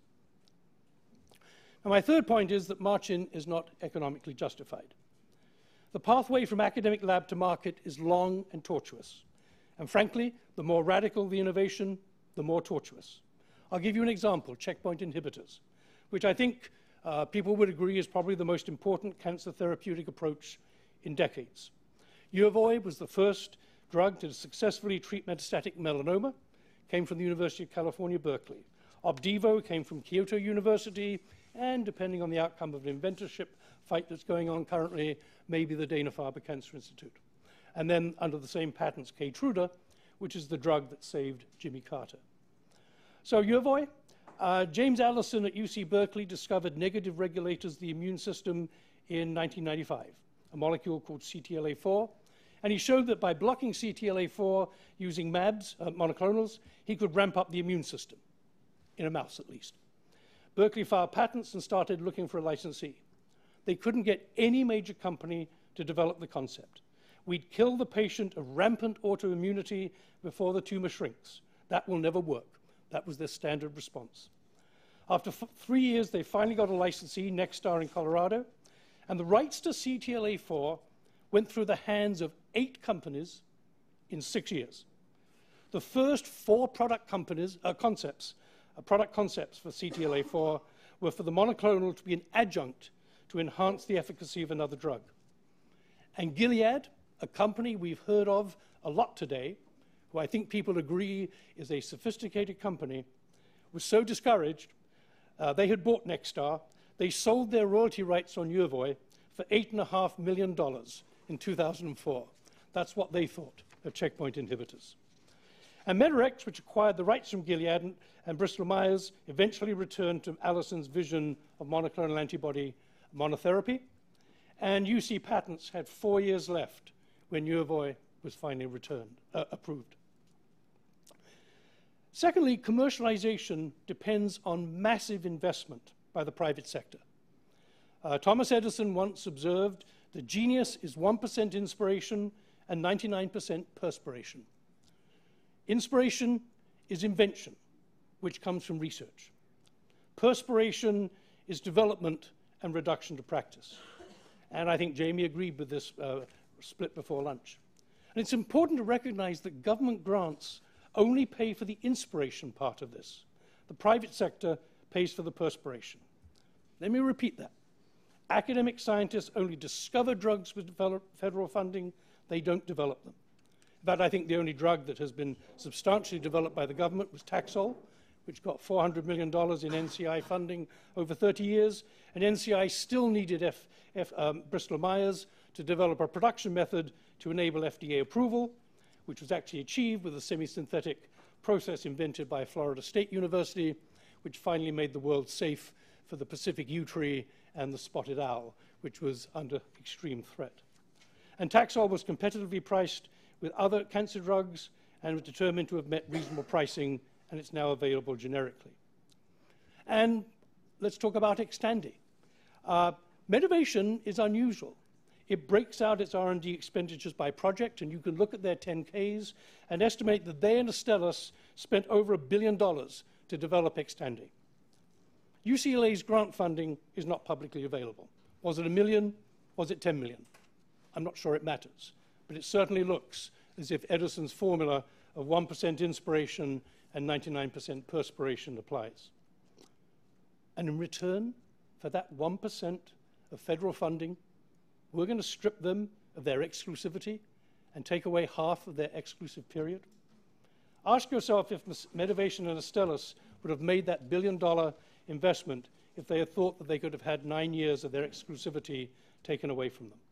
Now, my third point is that March-in is not economically justified. The pathway from academic lab to market is long and tortuous. And frankly, the more radical the innovation, the more tortuous. I'll give you an example, checkpoint inhibitors, which I think uh, people would agree is probably the most important cancer therapeutic approach in decades. Yervoy was the first drug to successfully treat metastatic melanoma, came from the University of California, Berkeley. Opdivo came from Kyoto University, and depending on the outcome of an inventorship fight that's going on currently, maybe the Dana-Farber Cancer Institute. And then under the same patents, Keytruda, which is the drug that saved Jimmy Carter. So Yervoy, uh, James Allison at U C Berkeley discovered negative regulators of the immune system in nineteen ninety-five, a molecule called C T L A four. And he showed that by blocking C T L A four using mAbs, uh, monoclonals, he could ramp up the immune system, in a mouse at least. Berkeley filed patents and started looking for a licensee. They couldn't get any major company to develop the concept. We'd kill the patient of rampant autoimmunity before the tumor shrinks. That will never work. That was their standard response. After f three years, they finally got a licensee, Nexstar in Colorado, and the rights to C T L A four went through the hands of eight companies in six years. The first four product companies, uh, concepts, uh, product concepts for C T L A four were for the monoclonal to be an adjunct to enhance the efficacy of another drug. And Gilead, a company we've heard of a lot today, who I think people agree is a sophisticated company, was so discouraged, uh, they had bought Nexstar, they sold their royalty rights on Yervoy, for eight point five million dollars in two thousand four. That's what they thought of checkpoint inhibitors. And Medarex, which acquired the rights from Gilead and, and Bristol-Myers, eventually returned to Allison's vision of monoclonal antibody monotherapy. And U C patents had four years left when Yervoy was finally returned, uh, approved. Secondly, commercialization depends on massive investment by the private sector. Uh, Thomas Edison once observed that genius is one percent inspiration and ninety-nine percent perspiration. Inspiration is invention, which comes from research. Perspiration is development and reduction to practice. And I think Jamie agreed with this uh, split before lunch. And it's important to recognize that government grants only pay for the inspiration part of this. The private sector pays for the perspiration. Let me repeat that. Academic scientists only discover drugs with federal funding, they don't develop them. In fact, I think the only drug that has been substantially developed by the government was Taxol, which got four hundred million dollars in N C I funding over thirty years, and N C I still needed F, F, um, Bristol-Myers to develop a production method to enable F D A approval, which was actually achieved with a semi-synthetic process invented by Florida State University, which finally made the world safe for the Pacific yew tree and the spotted owl, which was under extreme threat. And Taxol was competitively priced with other cancer drugs and was determined to have met reasonable pricing, and it's now available generically. And let's talk about Xtandi. Uh, Medivation is unusual. It breaks out its R and D expenditures by project, and you can look at their ten Ks and estimate that they and Astellas spent over a billion dollars to develop Xtandi. U C L A's grant funding is not publicly available. Was it a million? Was it ten million? I'm not sure it matters, but it certainly looks as if Edison's formula of one percent inspiration and ninety-nine percent perspiration applies. And in return for that one percent of federal funding, we're going to strip them of their exclusivity and take away half of their exclusive period? Ask yourself if Medivation and Astellas would have made that billion dollar investment if they had thought that they could have had nine years of their exclusivity taken away from them.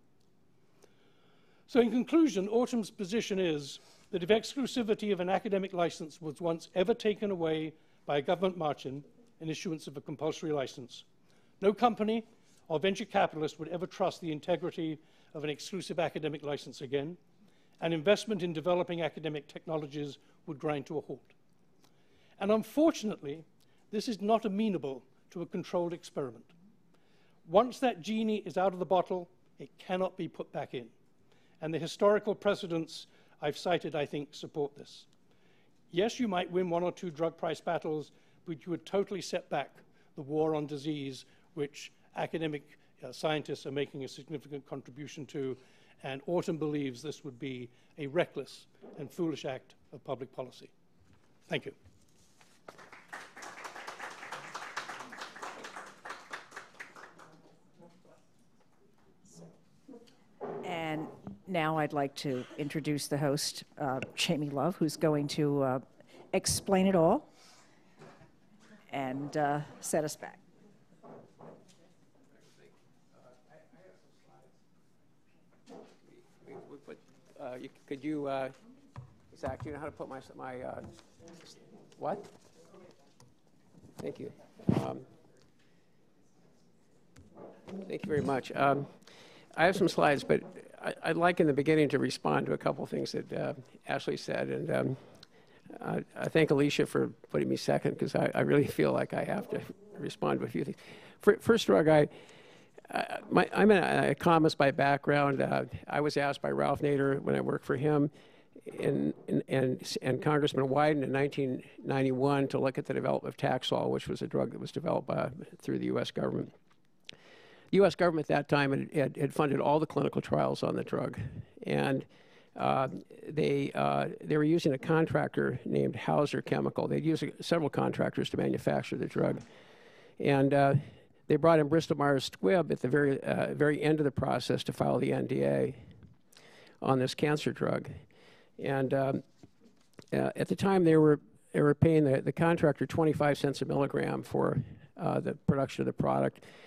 So in conclusion, Autumn's position is that if exclusivity of an academic license was once ever taken away by a government margin in issuance of a compulsory license, no company or venture capitalist would ever trust the integrity of an exclusive academic license again, and investment in developing academic technologies would grind to a halt. And unfortunately, this is not amenable to a controlled experiment. Once that genie is out of the bottle, it cannot be put back in. And the historical precedents I've cited, I think, support this. Yes, you might win one or two drug price battles, but you would totally set back the war on disease, which academic uh, scientists are making a significant contribution to, and Autumn believes this would be a reckless and foolish act of public policy. Thank you. And now I'd like to introduce the host, uh, Jamie Love, who's going to uh, explain it all and uh, set us back. Uh, you, could you, uh, Zach, do you know how to put my, my uh, what? Thank you. Um, thank you very much. Um, I have some slides, but I, I'd like in the beginning to respond to a couple things that uh, Ashley said. And um, I, I thank Alicia for putting me second, because I, I really feel like I have to respond to a few things. For, first drug, I, Uh, my, I'm an economist by background. Uh, I was asked by Ralph Nader when I worked for him in, in, and, and Congressman Wyden in nineteen ninety-one to look at the development of Taxol, which was a drug that was developed by, through the U S government. The U S government at that time had, had, had funded all the clinical trials on the drug. And uh, they, uh, they were using a contractor named Hauser Chemical. They'd used several contractors to manufacture the drug. And uh, they brought in Bristol-Myers Squibb at the very, uh, very end of the process to file the N D A on this cancer drug. And um, uh, at the time, they were, they were paying the, the contractor twenty-five cents a milligram for uh, the production of the product.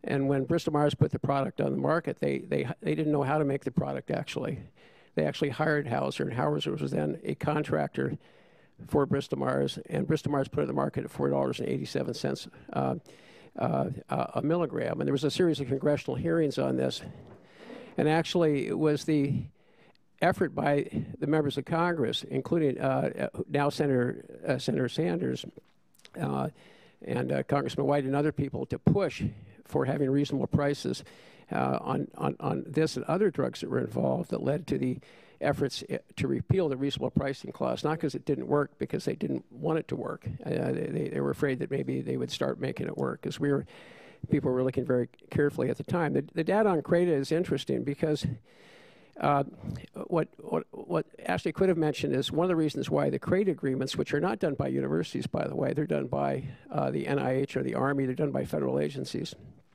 And when Bristol Myers put the product on the market, they, they, they didn't know how to make the product, actually. They actually hired Hauser, and Hauser was then a contractor for Bristol Myers, and Bristol Myers put it on the market at four dollars and eighty-seven cents uh, uh, a milligram. And there was a series of congressional hearings on this. And actually, it was the effort by the members of Congress, including uh, now Senator, uh, Senator Sanders uh, and uh, Congressman White and other people, to push for having reasonable prices uh, on, on, on this and other drugs that were involved, that led to the efforts to repeal the reasonable pricing clause, not because it didn't work, because they didn't want it to work. Uh, they, they were afraid that maybe they would start making it work, because we were, people were looking very carefully at the time. The, the data on CRADA is interesting because uh, what, what, what Ashley could have mentioned is one of the reasons why the CRADA agreements, which are not done by universities, by the way, they're done by uh, the N I H or the Army, they're done by federal agencies.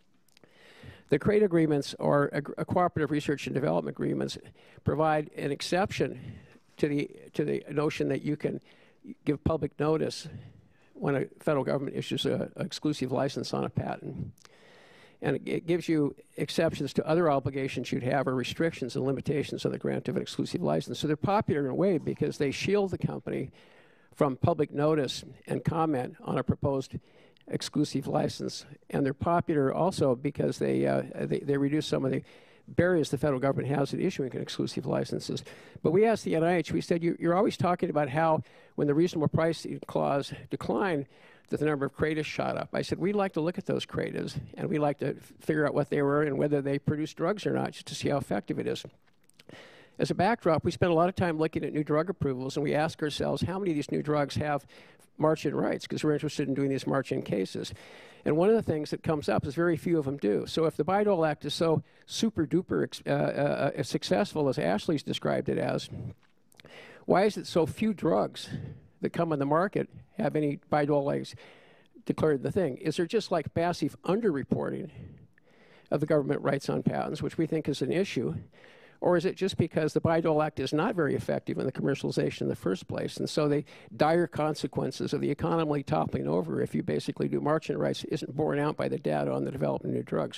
The CRADA agreements, or a, a cooperative research and development agreements, provide an exception to the, to the notion that you can give public notice when a federal government issues an exclusive license on a patent. And it, it gives you exceptions to other obligations you'd have, or restrictions and limitations on the grant of an exclusive license. So they're popular in a way because they shield the company from public notice and comment on a proposed exclusive license. And they're popular also because they, uh, they, they reduce some of the barriers the federal government has in issuing exclusive licenses. But we asked the N I H, we said, you, you're always talking about how when the reasonable price clause declined, that the number of CRADAs shot up. I said, we'd like to look at those CRADAs, and we'd like to figure out what they were and whether they produce drugs or not, just to see how effective it is. As a backdrop, we spent a lot of time looking at new drug approvals, and we ask ourselves how many of these new drugs have march-in rights, because we're interested in doing these march-in cases. And one of the things that comes up is very few of them do. So if the Bayh-Dole Act is so super-duper uh, uh, as successful as Ashley's described it as, why is it so few drugs that come on the market have any Bayh-Dole Acts declared the thing? Is there just like massive underreporting of the government rights on patents, which we think is an issue? Or is it just because the Bayh-Dole Act is not very effective in the commercialization in the first place, and so the dire consequences of the economy toppling over if you basically do march-in rights isn't borne out by the data on the development of new drugs?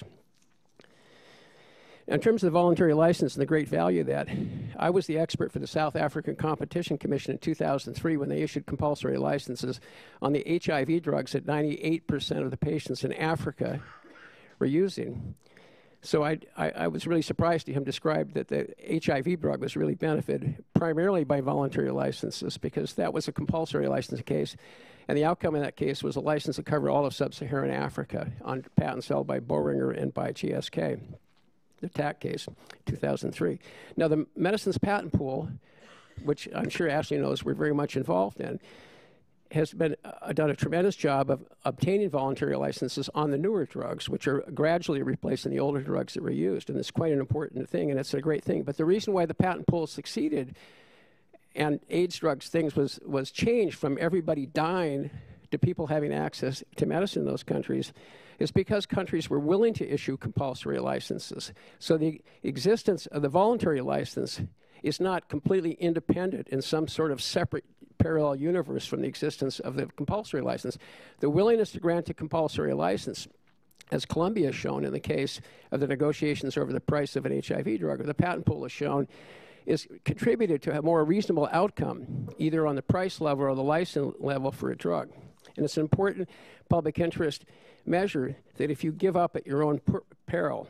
In terms of the voluntary license and the great value of that, I was the expert for the South African Competition Commission in two thousand three when they issued compulsory licenses on the H I V drugs that ninety-eight percent of the patients in Africa were using. So I, I, I was really surprised to hear him describe that the H I V drug was really benefited primarily by voluntary licenses, because that was a compulsory license case. And the outcome in that case was a license that covered all of sub-Saharan Africa on patents held by Boehringer and by G S K, the T A C case, two thousand three. Now, the medicines patent pool, which I'm sure Ashley knows we're very much involved in, has been uh, done a tremendous job of obtaining voluntary licenses on the newer drugs, which are gradually replacing the older drugs that were used. And it's quite an important thing, and it's a great thing. But the reason why the patent pool succeeded and AIDS drugs things was, was changed from everybody dying to people having access to medicine in those countries is because countries were willing to issue compulsory licenses. So the existence of the voluntary license is not completely independent in some sort of separate parallel universe from the existence of the compulsory license. The willingness to grant a compulsory license, as Columbia has shown in the case of the negotiations over the price of an H I V drug, or the patent pool has shown, is contributed to a more reasonable outcome, either on the price level or the license level for a drug. And it's an important public interest measure that if you give up at your own per peril,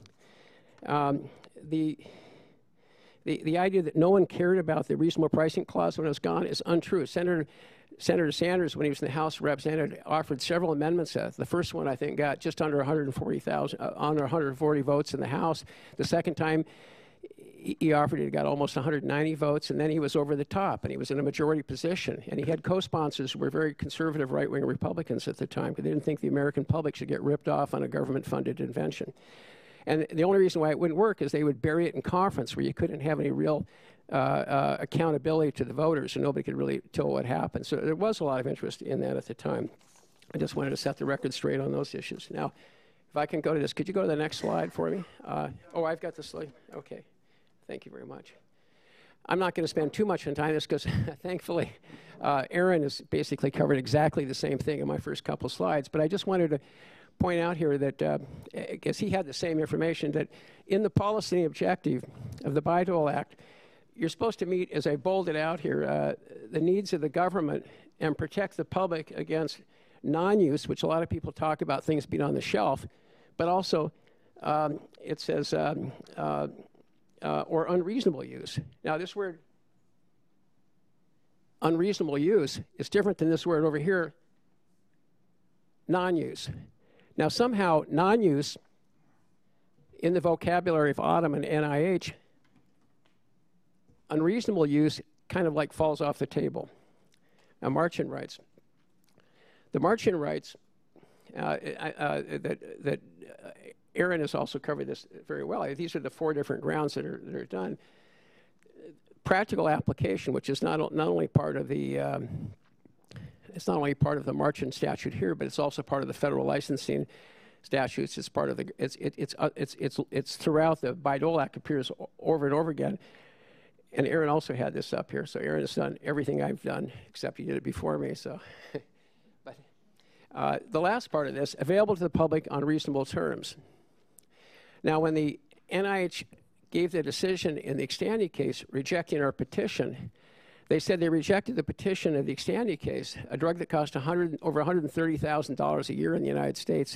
um, the The, the idea that no one cared about the reasonable pricing clause when it was gone is untrue. Senator, Senator Sanders, when he was in the House of Representatives, offered several amendments. Uh, the first one, I think, got just under one hundred forty thousand, uh, under one hundred forty votes in the House. The second time he, he offered it, he got almost one hundred ninety votes, and then he was over the top, and he was in a majority position. And he had co-sponsors who were very conservative right-wing Republicans at the time, because they didn't think the American public should get ripped off on a government-funded invention. And the only reason why it wouldn't work is they would bury it in conference, where you couldn't have any real uh, uh, accountability to the voters, and nobody could really tell what happened. So there was a lot of interest in that at the time. I just wanted to set the record straight on those issues. Now, if I can go to this, could you go to the next slide for me? Uh, oh, I've got the slide. Okay. Thank you very much. I'm not going to spend too much on time this, because thankfully uh, Aaron has basically covered exactly the same thing in my first couple slides, but I just wanted to point out here that, uh, I guess he had the same information, that in the policy objective of the Bayh-Dole Act, you're supposed to meet, as I bolded out here, uh, the needs of the government and protect the public against non-use, which a lot of people talk about things being on the shelf, but also um, it says, um, uh, uh, or unreasonable use. Now, this word, unreasonable use, is different than this word over here, non-use. Now, somehow, non-use in the vocabulary of Autumn and N I H, unreasonable use kind of like falls off the table. Now, Marchand writes, the Marchand writes uh, uh, that, that uh, Aaron has also covered this very well. These are the four different grounds that are, that are done. Practical application, which is not, not only part of the um, it's not only part of the Marchand statute here, but it's also part of the federal licensing statutes. It's part of the it's it, it's uh, it's it's it's throughout the Bayh-Dole Act, appears over and over again. And Aaron also had this up here, so Aaron has done everything I've done, except he did it before me. So, but uh, the last part of this, available to the public on reasonable terms. Now, when the N I H gave the decision in the Xtandi case rejecting our petition, they said they rejected the petition of the Xtandi case, a drug that cost one hundred, over one hundred thirty thousand dollars a year in the United States,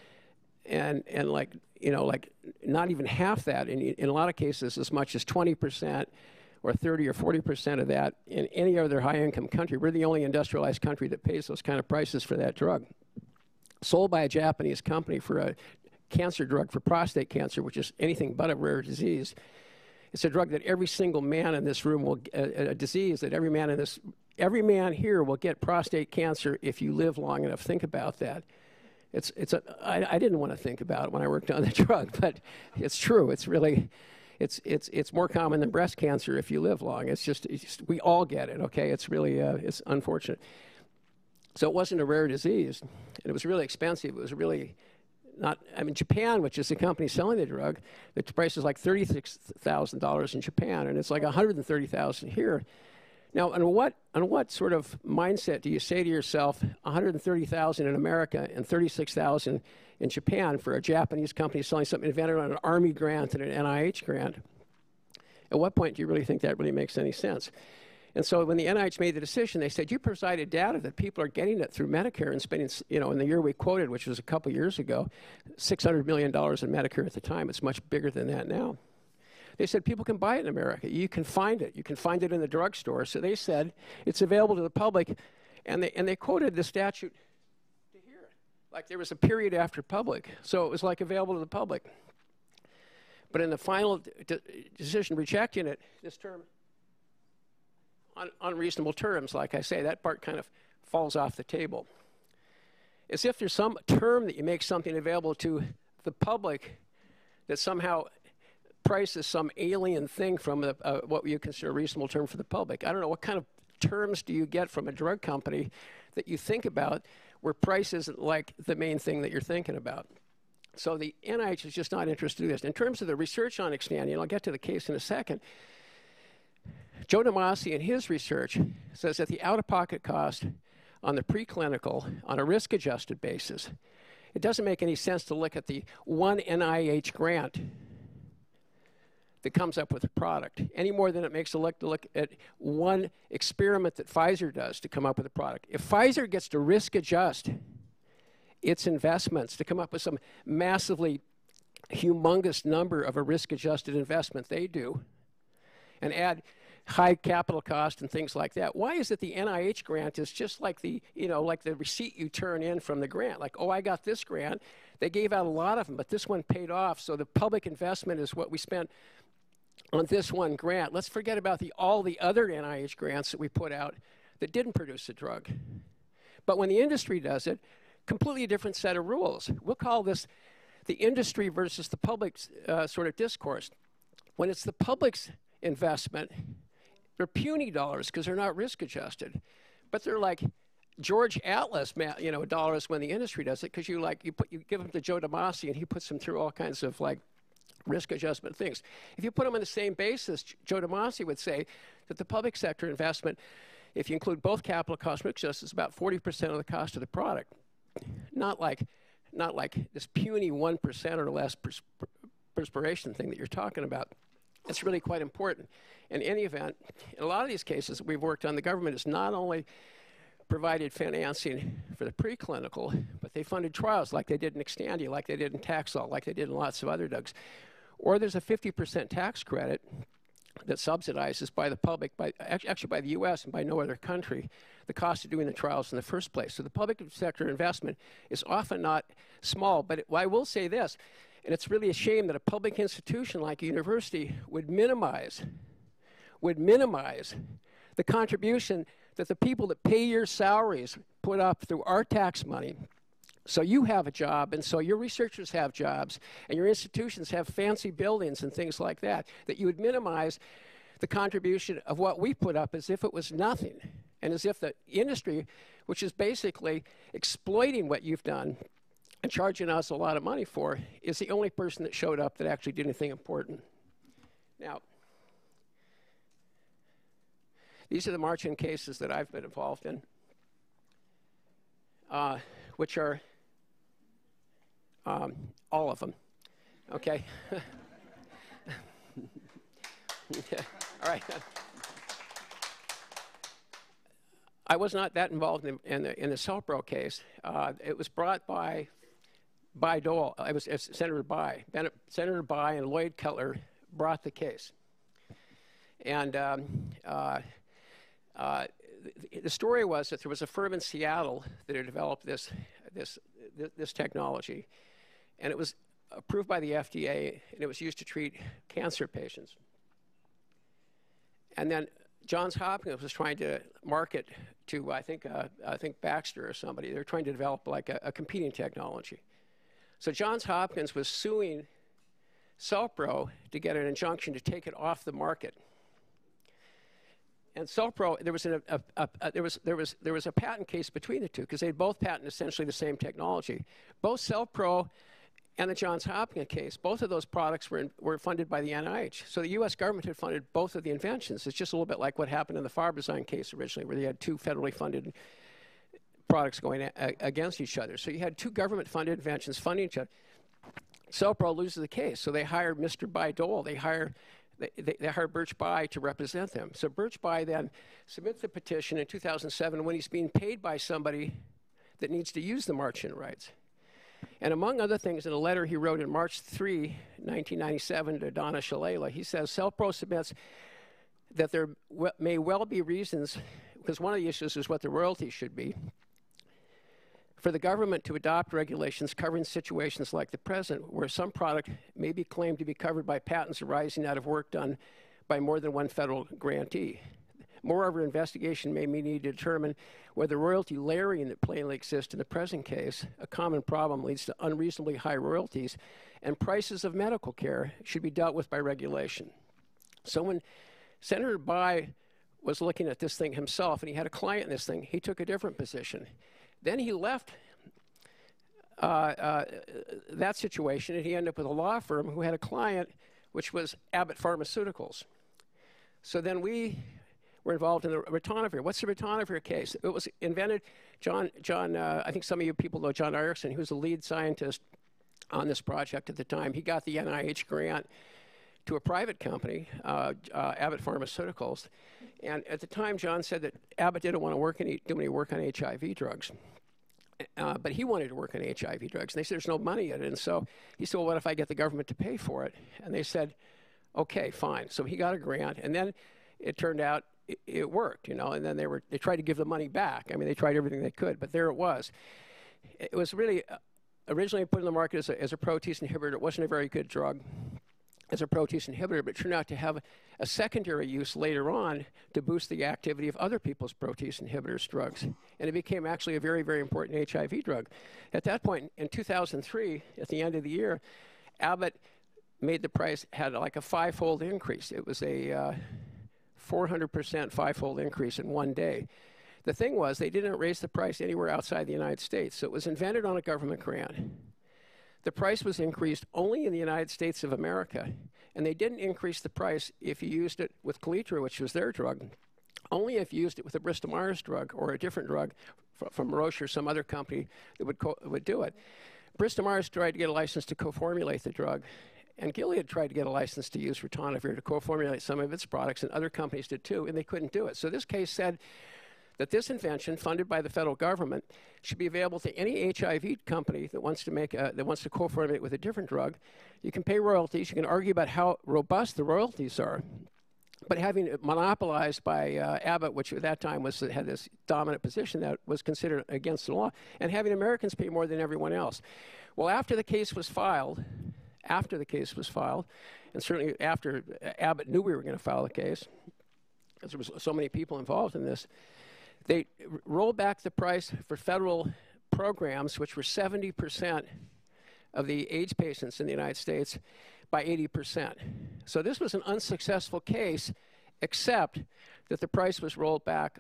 and and like you know like not even half that in in a lot of cases, as much as twenty percent or thirty or forty percent of that in any other high-income country. We're the only industrialized country that pays those kind of prices for that drug, sold by a Japanese company for a cancer drug for prostate cancer, which is anything but a rare disease. It's a drug that every single man in this room will, a, a disease that every man in this, every man here will get prostate cancer if you live long enough. Think about that. It's, it's a, I, I didn't want to think about it when I worked on the drug, but it's true. It's really, it's, it's, it's more common than breast cancer if you live long. It's just, it's just we all get it, okay? It's really, uh, it's unfortunate. So it wasn't a rare disease, and it was really expensive. It was really not, I mean, Japan, which is the company selling the drug, the price is like thirty-six thousand dollars in Japan, and it's like one hundred thirty thousand dollars here. Now, on what, on what sort of mindset do you say to yourself, one hundred thirty thousand dollars in America and thirty-six thousand dollars in Japan for a Japanese company selling something invented on an Army grant and an N I H grant? At what point do you really think that really makes any sense? And so when the N I H made the decision, they said, you provided data that people are getting it through Medicare and spending, you know, in the year we quoted, which was a couple years ago, six hundred million dollars in Medicare at the time. It's much bigger than that now. They said people can buy it in America. You can find it. You can find it in the drugstore. So they said it's available to the public. And they, and they quoted the statute to here. Like there was a period after public. So it was like available to the public. But in the final de decision rejecting it, this term, on unreasonable terms, like I say, that part kind of falls off the table. As if there's some term that you make something available to the public that somehow price is some alien thing from the, uh, what you consider a reasonable term for the public. I don't know, what kind of terms do you get from a drug company that you think about where price isn't like the main thing that you're thinking about? So the N I H is just not interested in this. In terms of the research on Xtandi, and I'll get to the case in a second, Joe Damasi in his research says that the out-of-pocket cost on the preclinical, on a risk-adjusted basis, it doesn't make any sense to look at the one N I H grant that comes up with a product, any more than it makes a look to look at one experiment that Pfizer does to come up with a product. If Pfizer gets to risk adjust its investments to come up with some massively humongous number of a risk-adjusted investment they do, and add high capital cost and things like that, why is it the N I H grant is just like the, you know, like the receipt you turn in from the grant? Like, oh, I got this grant. They gave out a lot of them, but this one paid off, so the public investment is what we spent on this one grant. Let's forget about the, all the other N I H grants that we put out that didn't produce a drug. But when the industry does it, completely different set of rules. We'll call this the industry versus the public's uh, sort of discourse. When it's the public's investment, they're puny dollars because they're not risk adjusted, but they're like George Atlas, you know, dollars when the industry does it, because you like you put you give them to Joe Damasi and he puts them through all kinds of like risk adjustment things. If you put them on the same basis, Joe Damasi would say that the public sector investment, if you include both capital cost and risk adjustment, is about forty percent of the cost of the product. Not like not like this puny one percent or less pers perspiration thing that you're talking about. It's really quite important. In any event, in a lot of these cases that we've worked on, the government has not only provided financing for the preclinical, but they funded trials like they did in Xtandi, like they did in Taxol, like they did in lots of other drugs. Or there's a fifty percent tax credit that subsidizes by the public, by, actually by the U S and by no other country, the cost of doing the trials in the first place. So the public sector investment is often not small, but it, well, I will say this, and it's really a shame that a public institution like a university would minimize, would minimize the contribution that the people that pay your salaries put up through our tax money. So you have a job, and so your researchers have jobs, and your institutions have fancy buildings and things like that, that you would minimize the contribution of what we put up as if it was nothing, and as if the industry, which is basically exploiting what you've done and charging us a lot of money for, is the only person that showed up that actually did anything important. Now, these are the march-in cases that I've been involved in, uh, which are um, all of them, okay? Yeah. All right. I was not that involved in, in the, in the Celpro case. Uh, it was brought by Bayh-Dole. It was, it was Senator Bayh. Ben, Senator Bayh and Lloyd Cutler brought the case. And um, uh, uh, the, the story was that there was a firm in Seattle that had developed this, this, this technology. And it was approved by the F D A, and it was used to treat cancer patients. And then Johns Hopkins was trying to market to, I think, uh, I think Baxter or somebody. They were trying to develop like a, a competing technology. So Johns Hopkins was suing Celpro to get an injunction to take it off the market. And Celpro, there was, an, a, a, a, there, was, there, was, there was a patent case between the two because they both patent essentially the same technology. Both Celpro and the Johns Hopkins case, both of those products were, in, were funded by the N I H. So the U S government had funded both of the inventions. It's just a little bit like what happened in the Farbesign case originally, where they had two federally funded products going a, a, against each other. So you had two government-funded inventions funding each other. Celpro loses the case, so they hired Mister Bayh-Dole. They hire They, they, they hired Birch Bayh to represent them. So Birch Bayh then submits the petition in two thousand seven when he's being paid by somebody that needs to use the march-in rights. And among other things, in a letter he wrote in March third, nineteen ninety-seven to Donna Shalala, he says, Celpro submits that there may well be reasons, because one of the issues is what the royalties should be, for the government to adopt regulations covering situations like the present, where some product may be claimed to be covered by patents arising out of work done by more than one federal grantee. Moreover, investigation may be needed to determine whether royalty layering that plainly exists in the present case, a common problem, leads to unreasonably high royalties, and prices of medical care should be dealt with by regulation. So when Senator Bayh was looking at this thing himself, and he had a client in this thing, he took a different position. Then he left uh, uh, that situation, and he ended up with a law firm who had a client, which was Abbott Pharmaceuticals. So then we were involved in the ritonavir. What's the ritonavir case? It was invented, John, John uh, I think some of you people know John Erickson, who was the lead scientist on this project at the time. He got the N I H grant to a private company, uh, uh, Abbott Pharmaceuticals. And at the time, John said that Abbott didn't want to work any, do any work on H I V drugs. Uh, but he wanted to work on H I V drugs. And they said, there's no money in it. And so he said, well, what if I get the government to pay for it? And they said, okay, fine. So he got a grant. And then it turned out it, it worked, you know. And then they were they tried to give the money back. I mean, they tried everything they could. But there it was. It was really uh, originally put in the market as a, as a protease inhibitor. It wasn't a very good drug as a protease inhibitor, but it turned out to have a secondary use later on to boost the activity of other people's protease inhibitors drugs. And it became actually a very, very important H I V drug. At that point, in two thousand three, at the end of the year, Abbott made the price, had like a five-fold increase. It was a uh, four hundred percent five-fold increase in one day. The thing was, they didn't raise the price anywhere outside the United States, so it was invented on a government grant. The price was increased only in the United States of America, and they didn't increase the price if you used it with Kaletra, which was their drug, only if you used it with a Bristol-Myers drug or a different drug from Roche or some other company that would, co would do it. Bristol-Myers tried to get a license to co-formulate the drug, and Gilead tried to get a license to use ritonavir to co-formulate some of its products, and other companies did too, and they couldn't do it. So this case said that this invention, funded by the federal government, should be available to any H I V company that wants to make a, that wants to co-formulate with a different drug. You can pay royalties. You can argue about how robust the royalties are. But having it monopolized by uh, Abbott, which at that time was had this dominant position that was considered against the law, and having Americans pay more than everyone else. Well, after the case was filed, after the case was filed, and certainly after Abbott knew we were going to file the case, because there was so many people involved in this, they rolled back the price for federal programs, which were seventy percent of the AIDS patients in the United States, by eighty percent. So this was an unsuccessful case, except that the price was rolled back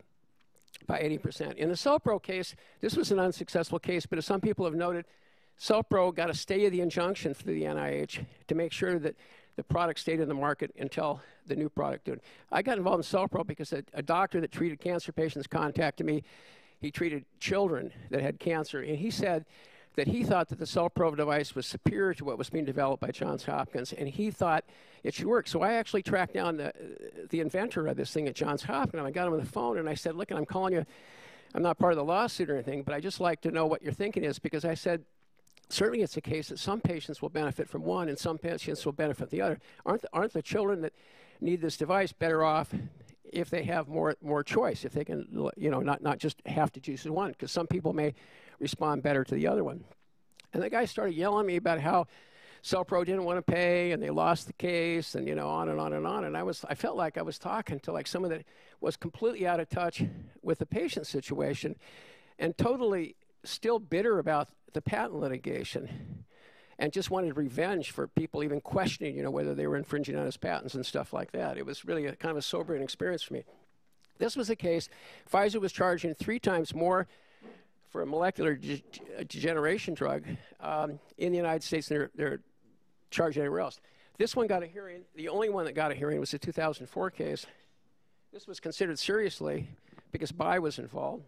by eighty percent. In the Celpro case, this was an unsuccessful case, but as some people have noted, Celpro got a stay of the injunction through the N I H to make sure that the product stayed in the market until the new product did. I got involved in Celpro because a, a doctor that treated cancer patients contacted me. He treated children that had cancer, and he said that he thought that the Celpro device was superior to what was being developed by Johns Hopkins, and he thought it should work. So I actually tracked down the, the inventor of this thing at Johns Hopkins, and I got him on the phone, and I said, look, I'm calling you. I'm not part of the lawsuit or anything, but I just like to know what your thinking is, because I said, certainly it's a case that some patients will benefit from one and some patients will benefit the other. Aren't the, aren't the children that need this device better off if they have more more choice, if they can, you know, not, not just have to choose one, because some people may respond better to the other one. And the guy started yelling at me about how Celpro didn't want to pay and they lost the case, and, you know, on and on and on. And I was, I felt like I was talking to like someone that was completely out of touch with the patient situation and totally still bitter about the patent litigation, and just wanted revenge for people even questioning, you know, whether they were infringing on his patents and stuff like that. It was really a kind of a sobering experience for me. This was a case, Pfizer was charging three times more for a molecular de degeneration drug um, in the United States than they're, they're charging anywhere else. This one got a hearing. The only one that got a hearing was the two thousand four case. This was considered seriously because Bayh was involved.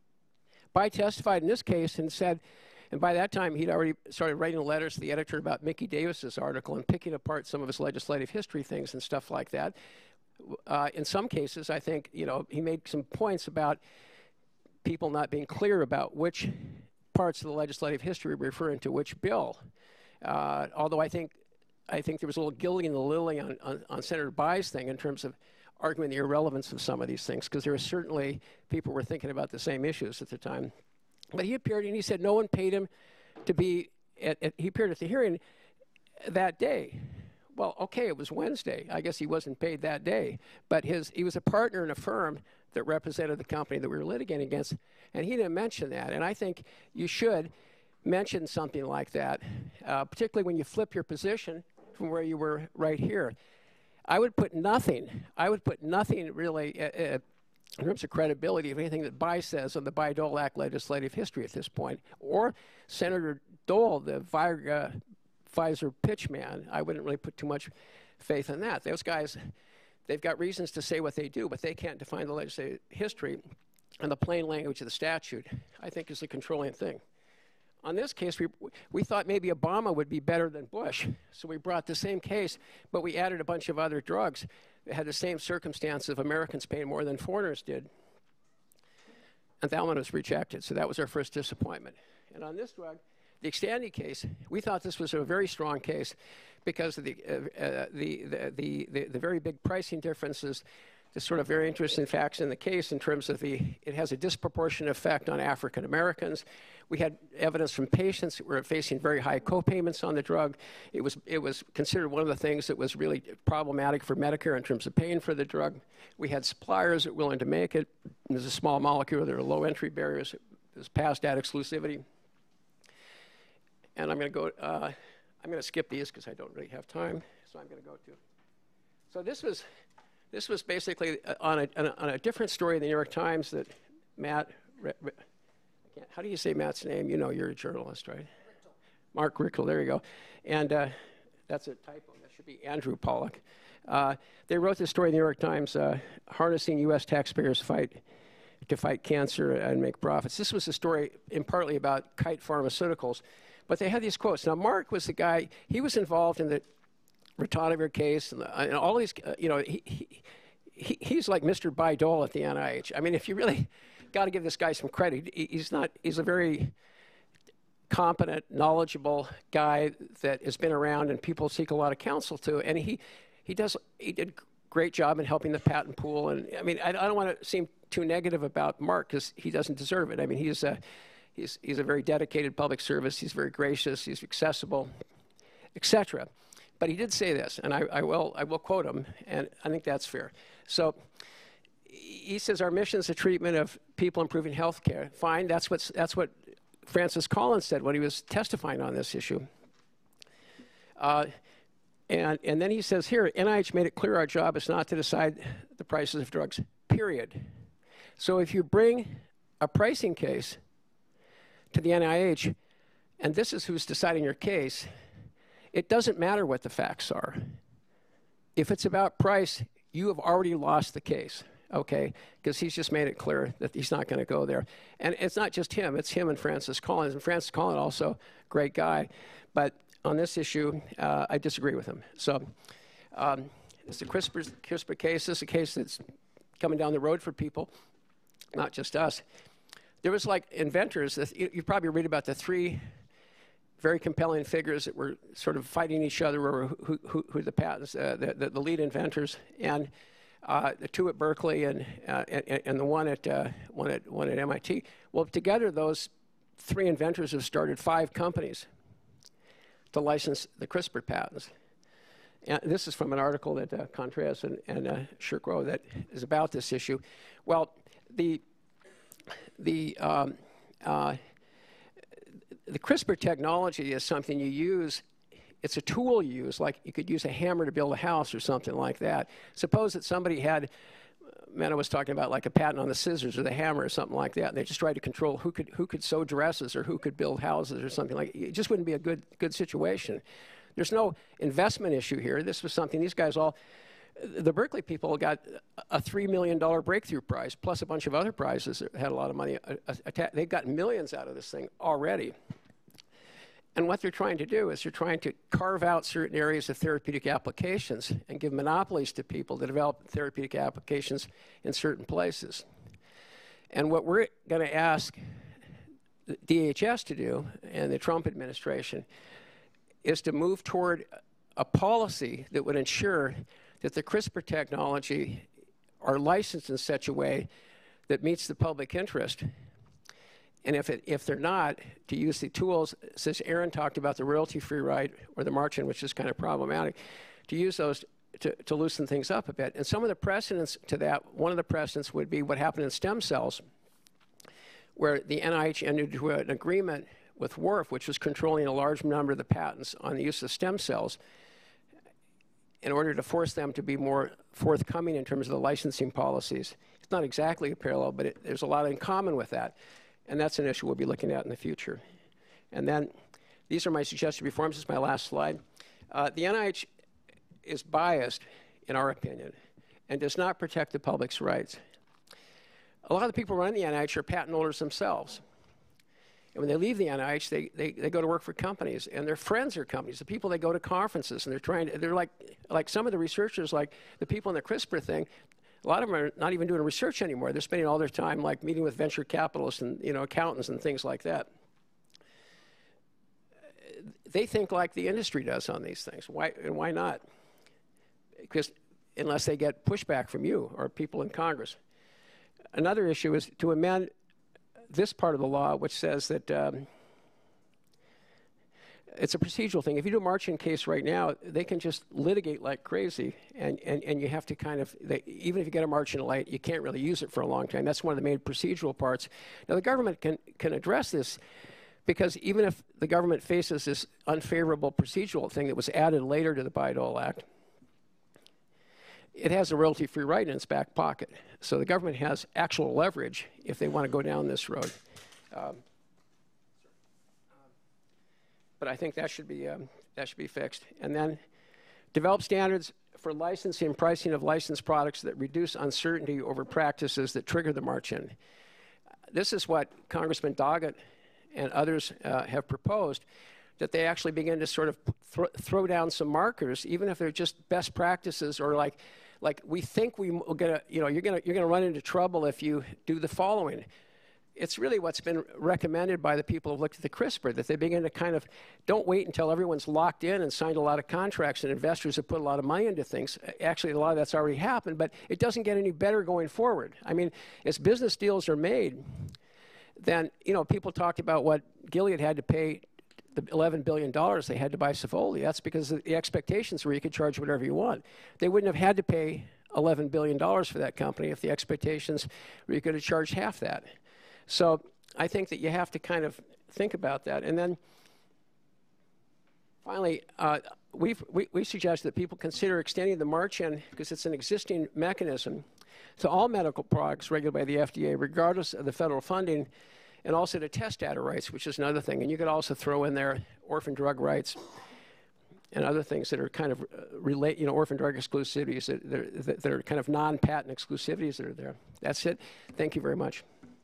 Bayh testified in this case and said, and by that time he'd already started writing letters to the editor about Mickey Davis's article and picking apart some of his legislative history things and stuff like that. Uh, in some cases, I think, you know, he made some points about people not being clear about which parts of the legislative history were referring to which bill. Uh, although I think, I think there was a little gilding the lily on, on, on Senator Bayh's thing in terms of arguing the irrelevance of some of these things, because there were certainly people were thinking about the same issues at the time. But he appeared and he said no one paid him to be, at, at, he appeared at the hearing that day. Well, okay, it was Wednesday. I guess he wasn't paid that day. But his, he was a partner in a firm that represented the company that we were litigating against, and he didn't mention that. And I think you should mention something like that, uh, particularly when you flip your position from where you were right here. I would put nothing, I would put nothing really uh, uh, in terms of credibility of anything that Bayh says on the Bayh-Dole Act legislative history at this point, or Senator Dole, the uh, Pfizer pitchman. I wouldn't really put too much faith in that. Those guys, they've got reasons to say what they do, but they can't define the legislative history, and the plain language of the statute, I think, is the controlling thing. On this case, we, we thought maybe Obama would be better than Bush, so we brought the same case, but we added a bunch of other drugs that had the same circumstance of Americans paying more than foreigners did. And that one was rejected, so that was our first disappointment. And on this drug, the Xtandi case, we thought this was a very strong case because of the, uh, uh, the, the, the, the, the very big pricing differences, the sort of very interesting facts in the case in terms of the, it has a disproportionate effect on African Americans. We had evidence from patients that were facing very high co-payments on the drug. It was, it was considered one of the things that was really problematic for Medicare in terms of paying for the drug. We had suppliers that were willing to make it. There's a small molecule, there are low entry barriers. It was past that exclusivity. And I'm going to go, uh, I'm going to skip these because I don't really have time. So I'm going to go to, so this was, this was basically on a, on a different story in the New York Times that Matt, I can't, how do you say Matt's name? You know, you're a journalist, right? Rickle. Mark Rickle, there you go. And uh, that's a typo. That should be Andrew Pollack. Uh, they wrote this story in the New York Times, uh, harnessing U S taxpayers fight to fight cancer and make profits. This was a story in partly about Kite Pharmaceuticals, But they had these quotes. Now, Mark was the guy, he was involved in the ritonavir case and, the, and all these, uh, you know, he, he, he, he's like Mister Bayh-Dole at the N I H. I mean, if you really got to give this guy some credit, he, he's not, he's a very competent, knowledgeable guy that has been around and people seek a lot of counsel to. And he, he does, he did a great job in helping the patent pool. And I mean, I, I don't want to seem too negative about Mark because he doesn't deserve it. I mean, he's a, he's, he's a very dedicated public service. He's very gracious. He's accessible, et cetera. But he did say this, and I, I, will, I will quote him, and I think that's fair. So he says, our mission is the treatment of people improving health care. Fine, that's, what's, that's what Francis Collins said when he was testifying on this issue. Uh, and, and then he says here, N I H made it clear our job is not to decide the prices of drugs, period. So if you bring a pricing case to the N I H, and this is who's deciding your case, it doesn't matter what the facts are. If it's about price, you have already lost the case, okay? Because he's just made it clear that he's not going to go there. And it's not just him, it's him and Francis Collins. And Francis Collins, also great guy. But on this issue, uh, I disagree with him. So um, it's the CRISPR, CRISPR case. This is a case that's coming down the road for people, not just us. There was like inventors, that you, you probably read about the three very compelling figures that were sort of fighting each other over who, who, who the patents, uh, the, the, the lead inventors, and uh, the two at Berkeley and, uh, and, and the one at, uh, one, at, one at M I T. Well, together those three inventors have started five companies to license the CRISPR patents. And this is from an article that uh, Contreras and, and uh, Shirkrow that is about this issue. Well, the, the um, uh, The CRISPR technology is something you use, it's a tool you use, like you could use a hammer to build a house or something like that. Suppose that somebody had, Mena was talking about like a patent on the scissors or the hammer or something like that, and they just tried to control who could, who could sew dresses or who could build houses or something like that. It just wouldn't be a good, good situation. There's no investment issue here. This was something, these guys all, the Berkeley people got a three million dollar breakthrough prize, plus a bunch of other prizes that had a lot of money. They've got millions out of this thing already. And what they're trying to do is they're trying to carve out certain areas of therapeutic applications and give monopolies to people to develop therapeutic applications in certain places. And what we're going to ask the D H S to do, and the Trump administration, is to move toward a policy that would ensure that the CRISPR technology are licensed in such a way that meets the public interest. And if, it, if they're not, to use the tools, since Aaron talked about the royalty-free right or the march-in, which is kind of problematic, to use those to, to loosen things up a bit. And some of the precedents to that, one of the precedents would be what happened in stem cells, where the N I H entered into an agreement with W R F, which was controlling a large number of the patents on the use of stem cells, in order to force them to be more forthcoming in terms of the licensing policies. It's not exactly a parallel, but it, there's a lot in common with that. And that's an issue we'll be looking at in the future. And then these are my suggested reforms. This is my last slide. Uh, the N I H is biased, in our opinion, and does not protect the public's rights. A lot of the people running the N I H are patent holders themselves. And when they leave the N I H, they, they, they go to work for companies, and their friends are companies. The people, they go to conferences, and they're trying to, they're like, like some of the researchers, like the people in the CRISPR thing, a lot of them are not even doing research anymore. They're spending all their time like meeting with venture capitalists and, you know, accountants and things like that. They think like the industry does on these things. Why, and why not? Because unless they get pushback from you or people in Congress. Another issue is to amend this part of the law, which says that um, it's a procedural thing. If you do a march-in case right now, they can just litigate like crazy, and, and, and you have to kind of, they, even if you get a march-in late, you can't really use it for a long time. That's one of the main procedural parts. Now, the government can, can address this, because even if the government faces this unfavorable procedural thing that was added later to the Bayh-Dole Act, it has a royalty-free right in its back pocket. So the government has actual leverage if they want to go down this road. Um, but I think that should be um, that should be fixed. And then develop standards for licensing and pricing of licensed products that reduce uncertainty over practices that trigger the march-in. This is what Congressman Doggett and others uh, have proposed. that they actually begin to sort of th throw down some markers, even if they're just best practices, or like, like we think we will gonna, you know, you're gonna you're gonna run into trouble if you do the following. It's really what's been recommended by the people who've looked at the CRISPR, that they begin to kind of don't wait until everyone's locked in and signed a lot of contracts and investors have put a lot of money into things. Actually, a lot of that's already happened, but it doesn't get any better going forward. I mean, as business deals are made, then, you know, people talked about what Gilead had to pay, the eleven billion dollars they had to buy Savoli. That's because the expectations were you could charge whatever you want. They wouldn't have had to pay eleven billion dollars for that company if the expectations were you could have charged half that. So I think that you have to kind of think about that. And then finally, uh, we've, we, we suggest that people consider extending the march-in, because it's an existing mechanism, to all medical products regulated by the F D A, regardless of the federal funding, and also to test data rights, which is another thing. And you could also throw in there orphan drug rights and other things that are kind of uh, relate, you know, orphan drug exclusivities that, that, that are kind of non-patent exclusivities that are there. That's it. Thank you very much.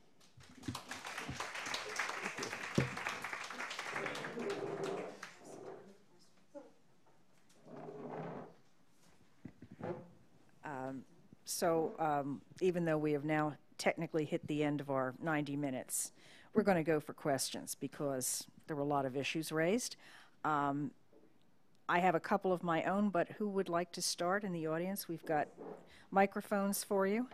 Um, so um, even though we have now technically hit the end of our ninety minutes, we're going to go for questions because there were a lot of issues raised. Um, I have a couple of my own, but who would like to start in the audience? We've got microphones for you.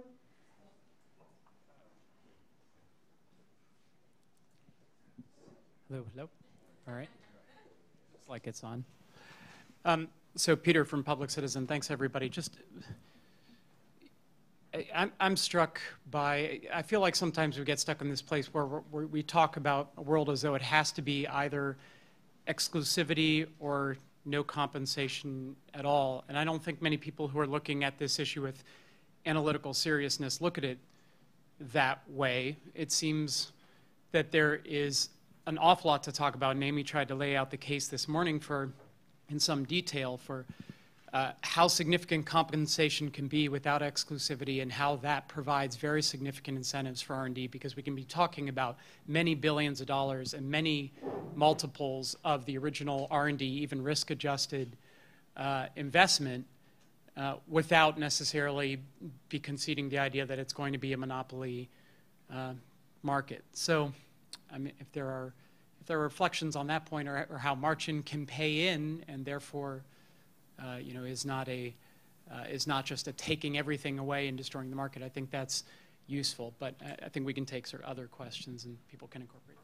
Hello, hello. All right. Looks like it's on. Um, so Peter from Public Citizen, thanks everybody. Just, I, I'm, I'm struck by, I feel like sometimes we get stuck in this place where, where we talk about a world as though it has to be either exclusivity or no compensation at all. And I don't think many people who are looking at this issue with analytical seriousness look at it that way. It seems that there is an awful lot to talk about, and Amy tried to lay out the case this morning for, in some detail, for uh, how significant compensation can be without exclusivity and how that provides very significant incentives for R and D, because we can be talking about many billions of dollars and many multiples of the original R and D, even risk-adjusted uh, investment, uh, without necessarily be conceding the idea that it's going to be a monopoly uh, market. So, I mean, if there are, if there are reflections on that point, or, or how march-in can pay in, and therefore, uh, you know, is not a, uh, is not just a taking everything away and destroying the market, I think that's useful. But I, I think we can take sort of other questions, and people can incorporate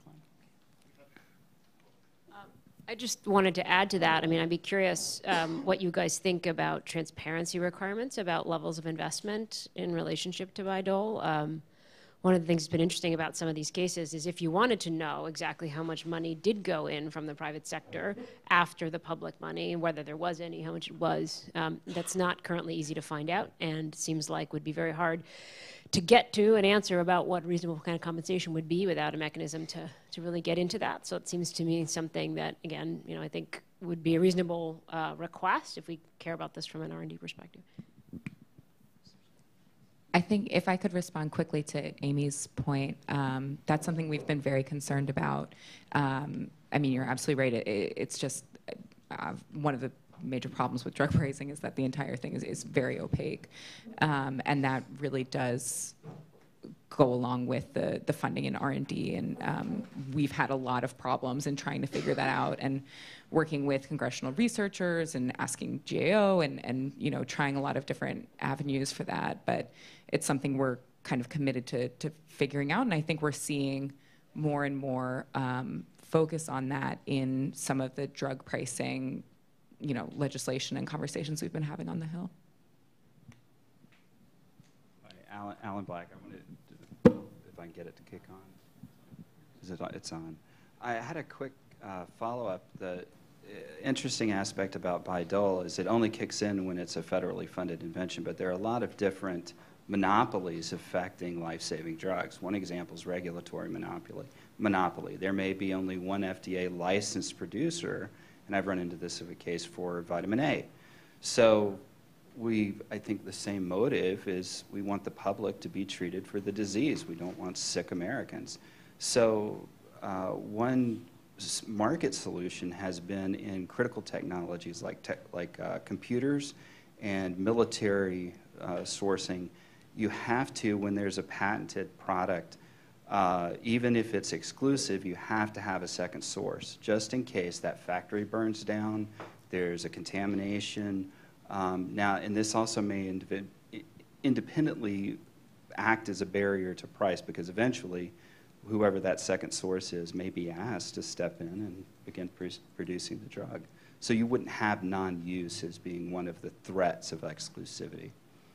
that. Um, I just wanted to add to that. I mean, I'd be curious um, what you guys think about transparency requirements, about levels of investment in relationship to Bayh-Dole. Um, One of the things that's been interesting about some of these cases is if you wanted to know exactly how much money did go in from the private sector after the public money, and whether there was any, how much it was, um, that's not currently easy to find out, and seems like would be very hard to get to an answer about what reasonable kind of compensation would be without a mechanism to, to really get into that. So it seems to me something that, again, you know, I think would be a reasonable uh, request if we care about this from an R and D perspective. I think if I could respond quickly to Amy's point, um, that's something we've been very concerned about. Um, I mean, you're absolutely right. It, it, it's just uh, one of the major problems with drug pricing is that the entire thing is, is very opaque. Um, and that really does go along with the, the funding in R and D. And um, we've had a lot of problems in trying to figure that out, and working with congressional researchers and asking G A O and, and you know, trying a lot of different avenues for that. But it's something we're kind of committed to, to figuring out. And I think we're seeing more and more um, focus on that in some of the drug pricing, you know, legislation and conversations we've been having on the Hill. Alan, Alan Black, I wanted to, if I can get it to kick on. Is it, it's on. I had a quick uh, follow-up. The interesting aspect about Bayh-Dole is it only kicks in when it's a federally funded invention, but there are a lot of different monopolies affecting life-saving drugs. One example is regulatory monopoly. Monopoly. There may be only one F D A licensed producer, and I've run into this of a case for vitamin A. So we, I think the same motive is we want the public to be treated for the disease. We don't want sick Americans. So uh, one s- market solution has been in critical technologies like tech, like uh, computers and military uh, sourcing. You have to, when there's a patented product, uh, even if it's exclusive, you have to have a second source, just in case that factory burns down, there's a contamination. Um, now, and this also may individ- independently act as a barrier to price, because eventually, whoever that second source is may be asked to step in and begin pr- producing the drug. So you wouldn't have non-use as being one of the threats of exclusivity.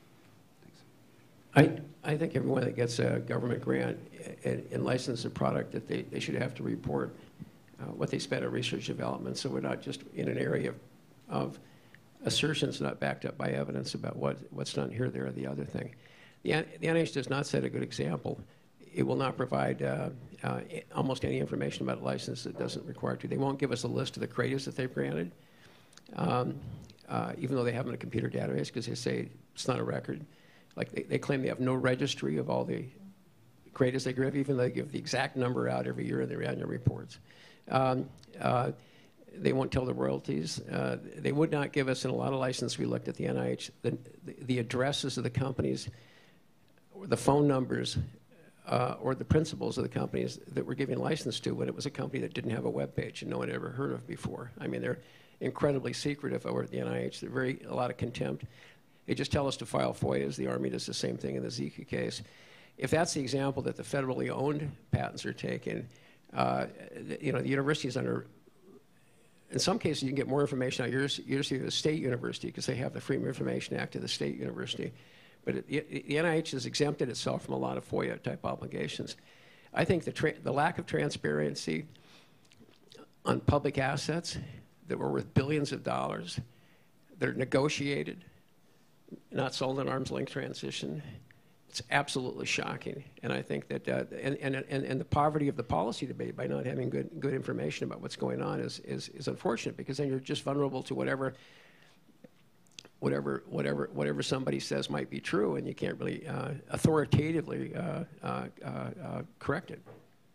I, I think everyone that gets a government grant and, and licenses a product, that they, they should have to report uh, what they spent on research development, so we're not just in an area of, of assertions not backed up by evidence about what, what's done here, there, or the other thing. The, the N I H does not set a good example. It will not provide uh, uh, almost any information about a license that doesn't require to. They won't give us a list of the creatives that they've granted, um, uh, even though they have them in a computer database, because they say it's not a record. Like they, they claim they have no registry of all the creatives they give, even though they give the exact number out every year in their annual reports. Um, uh, they won't tell the royalties. Uh, they would not give us, in a lot of licenses we looked at the N I H, the, the, the addresses of the companies, or the phone numbers, uh, or the principals of the companies that we're giving license to, when it was a company that didn't have a web page and no one had ever heard of before. I mean, they're incredibly secretive over at the N I H. They're very, a lot of contempt. They just tell us to file F O I As. The Army does the same thing in the Zika case. If that's the example that the federally owned patents are taken, uh, you know, the university is under, in some cases you can get more information out of your university than the state university, because they have the Freedom of Information Act of the state university. But it, it, the N I H has exempted itself from a lot of F O I A type obligations. I think the, tra the lack of transparency on public assets that were worth billions of dollars, that are negotiated, not sold in arm's length transition, it's absolutely shocking. And I think that, uh, and, and, and, and the poverty of the policy debate by not having good, good information about what's going on is, is, is unfortunate, because then you're just vulnerable to whatever, whatever, whatever, whatever somebody says might be true, and you can't really uh, authoritatively uh, uh, uh, uh, correct it.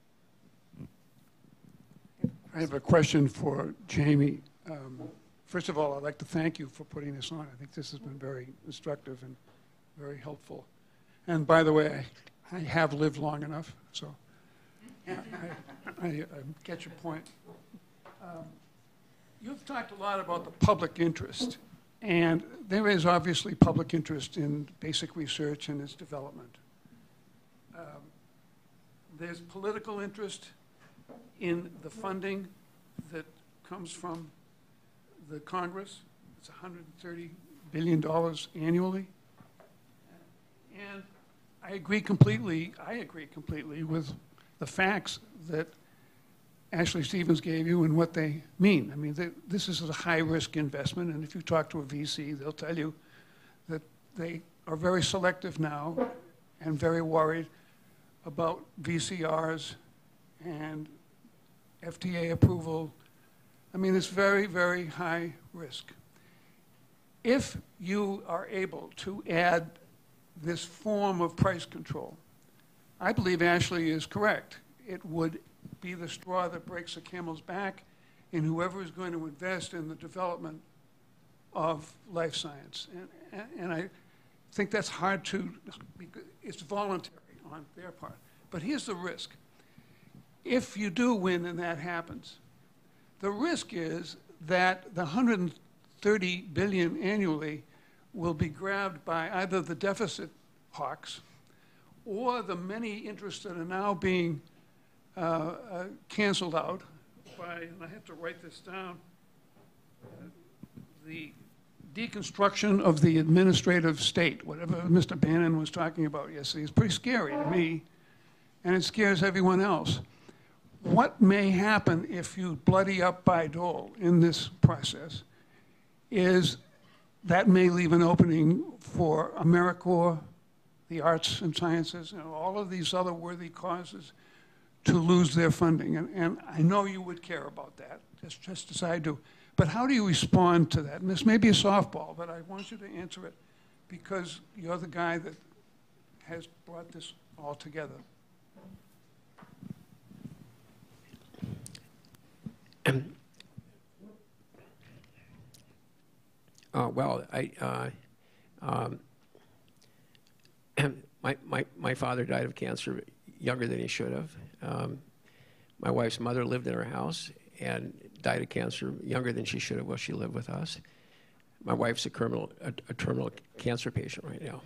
I have a question for Jamie. Um, First of all, I'd like to thank you for putting this on. I think this has been very instructive and very helpful. And by the way, I, I have lived long enough, so I, I, I get your point. Um, you've talked a lot about the public interest, and there is obviously public interest in basic research and its development. Um, there's political interest in the funding that comes from the Congress. It's one hundred thirty billion dollars annually. And I agree completely, I agree completely with the facts that Ashley Stevens gave you and what they mean. I mean, they, this is a high-risk investment, and if you talk to a V C, they'll tell you that they are very selective now and very worried about V C Rs and F D A approval. I mean, it's very, very high risk. If you are able to add this form of price control, I believe Ashley is correct. It would be the straw that breaks the camel's back in whoever is going to invest in the development of life science. And, and I think that's hard to, it's voluntary on their part. But here's the risk. If you do win and that happens, the risk is that the one hundred thirty billion dollars annually will be grabbed by either the deficit hawks or the many interests that are now being uh, uh, canceled out by, and I have to write this down, uh, the deconstruction of the administrative state, whatever Mister Bannon was talking about yesterday. It's pretty scary to me, and it scares everyone else. What may happen if you bloody up Bayh-Dole in this process is that may leave an opening for AmeriCorps, the arts and sciences, and all of these other worthy causes to lose their funding. And, and I know you would care about that, just, just as I do. But how do you respond to that? And this may be a softball, but I want you to answer it because you're the guy that has brought this all together. Uh, well, I, uh, um, my, my, my father died of cancer younger than he should have. Um, my wife's mother lived in our house and died of cancer younger than she should have while she lived with us. My wife's a, criminal, a, a terminal cancer patient right now.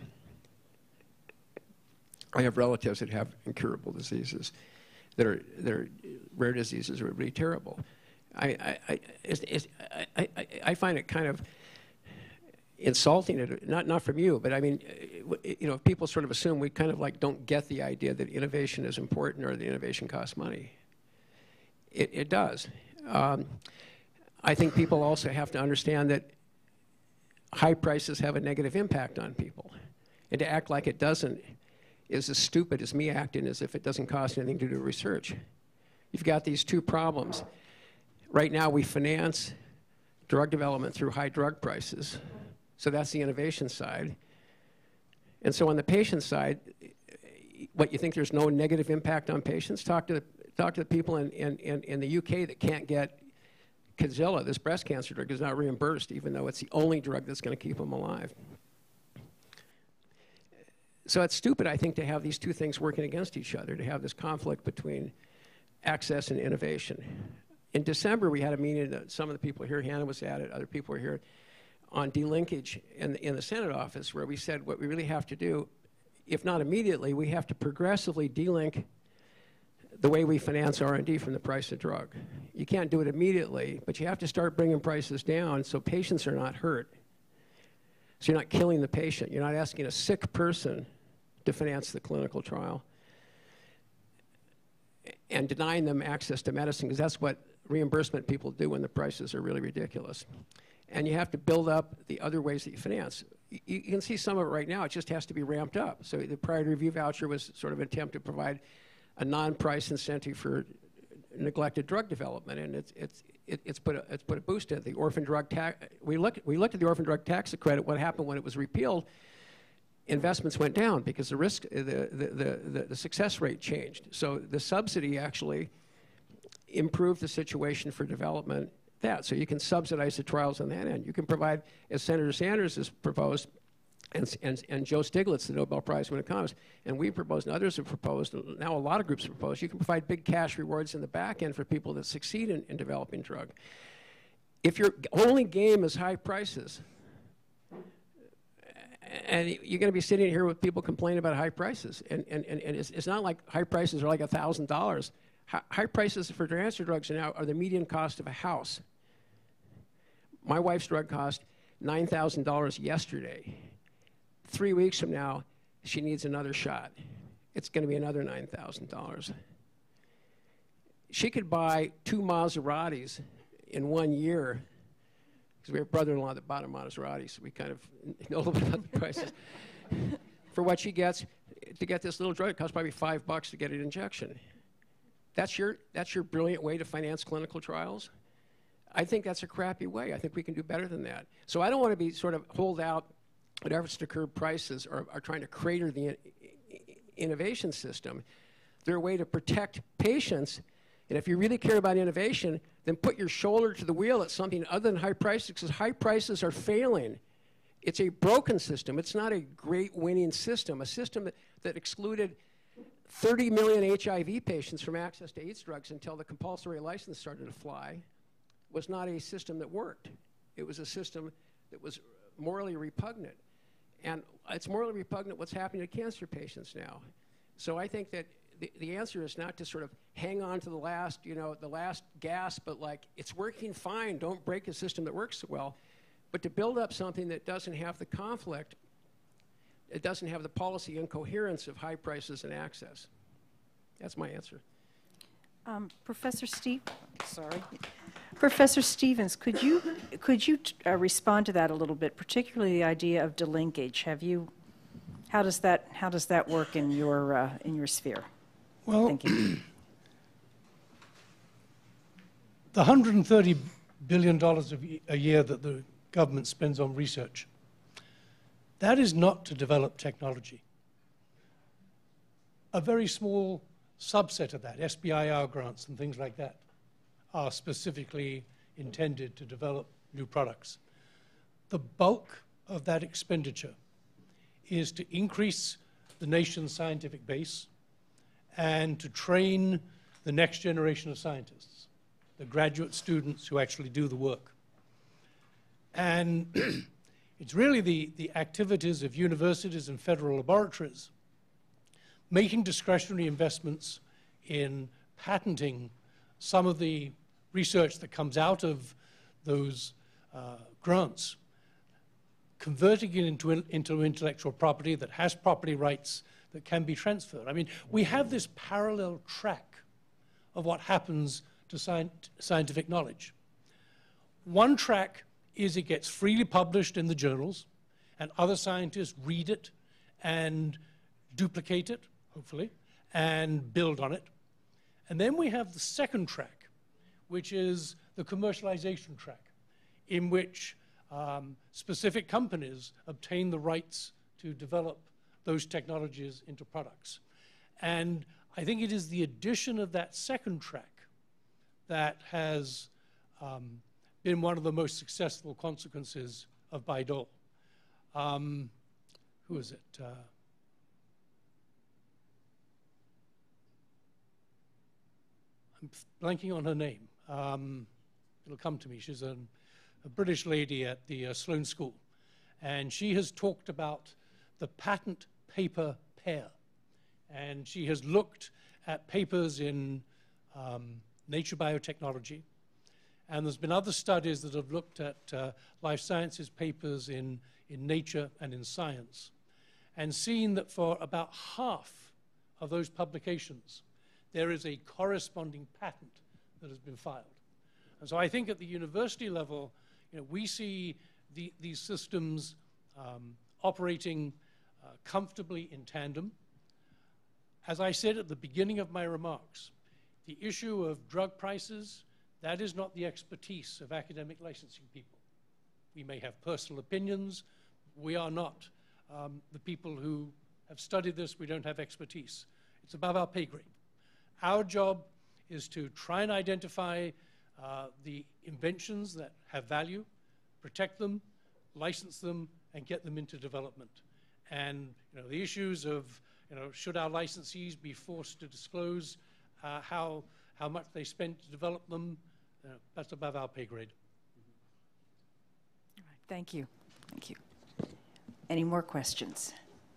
I have relatives that have incurable diseases that are, that are rare diseases that are really terrible. I, I, I, it's, it's, I, I, I find it kind of insulting, it, not, not from you, but I mean, you know, people sort of assume we kind of like don't get the idea that innovation is important or that innovation costs money. It, it does. Um, I think people also have to understand that high prices have a negative impact on people. And to act like it doesn't is as stupid as me acting as if it doesn't cost anything to do research. You've got these two problems. Right now we finance drug development through high drug prices. So that's the innovation side. And so on the patient side, what, you think there's no negative impact on patients? Talk to the, talk to the people in, in, in, in the U K that can't get Kadzilla, this breast cancer drug, is not reimbursed, even though it's the only drug that's going to keep them alive. So it's stupid, I think, to have these two things working against each other, to have this conflict between access and innovation. In December, we had a meeting, that some of the people here, Hannah was at it, other people were here, on delinkage in the, in the Senate office, where we said what we really have to do, if not immediately, we have to progressively delink the way we finance R and D from the price of drug. You can't do it immediately, but you have to start bringing prices down so patients are not hurt. So you're not killing the patient. You're not asking a sick person to finance the clinical trial and denying them access to medicine, because that's what reimbursement people do when the prices are really ridiculous. And you have to build up the other ways that you finance. You, you can see some of it right now. It just has to be ramped up. So the priority review voucher was sort of an attempt to provide a non-price incentive for neglected drug development, and it's it's it, it's put a it's put a boost in the orphan drug tax. We looked we looked at the orphan drug tax credit. What happened when it was repealed? Investments went down because the risk the the the, the, the success rate changed. So the subsidy actually improved the situation for development. That so you can subsidize the trials on that end. You can provide, as Senator Sanders has proposed, And, and, and Joe Stiglitz, the Nobel Prize winning economist, and we proposed, and others have proposed, and now a lot of groups have proposed, you can provide big cash rewards in the back end for people that succeed in, in developing drug. If your only game is high prices, and you're going to be sitting here with people complaining about high prices, and, and, and, and it's, it's not like high prices are like one thousand dollars. High prices for cancer drugs now are the median cost of a house. My wife's drug cost nine thousand dollars yesterday. Three weeks from now, she needs another shot. It's going to be another nine thousand dollars. She could buy two Maseratis in one year, because we have a brother-in-law that bought a Maserati, so we kind of know a little bit about the prices. For what she gets, to get this little drug, it costs probably five bucks to get an injection. That's your, that's your brilliant way to finance clinical trials? I think that's a crappy way. I think we can do better than that. So I don't want to be sort of hold out in efforts to curb prices or are trying to crater the in innovation system. They're a way to protect patients. And if you really care about innovation, then put your shoulder to the wheel at something other than high prices, because high prices are failing. It's a broken system. It's not a great winning system. A system that, that excluded thirty million H I V patients from access to AIDS drugs until the compulsory license started to fly was not a system that worked. It was a system that was morally repugnant. And it's morally repugnant what's happening to cancer patients now. So I think that the, the answer is not to sort of hang on to the last, you know, the last gasp, but like, it's working fine, don't break a system that works so well, but to build up something that doesn't have the conflict, it doesn't have the policy incoherence of high prices and access. That's my answer. Um, Professor Steve, sorry. Professor Stevens, could you could you uh, respond to that a little bit, particularly the idea of delinkage? Have you, how does that how does that work in your uh, in your sphere? Well, Thank you. The one hundred thirty billion dollars a year that the government spends on research, that is not to develop technology. A very small subset of that, S B I R grants and things like that, are specifically intended to develop new products. The bulk of that expenditure is to increase the nation's scientific base and to train the next generation of scientists, the graduate students who actually do the work. And it's really the, the activities of universities and federal laboratories making discretionary investments in patenting some of the research that comes out of those uh, grants, converting it into, into intellectual property that has property rights that can be transferred. I mean, we have this parallel track of what happens to sci scientific knowledge. One track is it gets freely published in the journals, and other scientists read it and duplicate it, hopefully, and build on it. And then we have the second track, which is the commercialization track, in which um, specific companies obtain the rights to develop those technologies into products. And I think it is the addition of that second track that has um, been one of the most successful consequences of Bayh-Dole. Um, who is it? Uh, I'm blanking on her name. Um, it'll come to me. She's a, a British lady at the uh, Sloan School. And she has talked about the patent paper pair. And she has looked at papers in um, Nature Biotechnology. And there's been other studies that have looked at uh, life sciences papers in, in Nature and in Science, and seen that for about half of those publications, there is a corresponding patent that has been filed. And so I think at the university level, you know, we see the, these systems um, operating uh, comfortably in tandem. As I said at the beginning of my remarks, the issue of drug prices, that is not the expertise of academic licensing people. We may have personal opinions. We are not um, the people who have studied this. We don't have expertise. It's above our pay grade. Our job is to try and identify uh, the inventions that have value, protect them, license them, and get them into development. And you know, the issues of, you know, should our licensees be forced to disclose uh, how, how much they spent to develop them, uh, that's above our pay grade. All right, thank you. Thank you. Any more questions?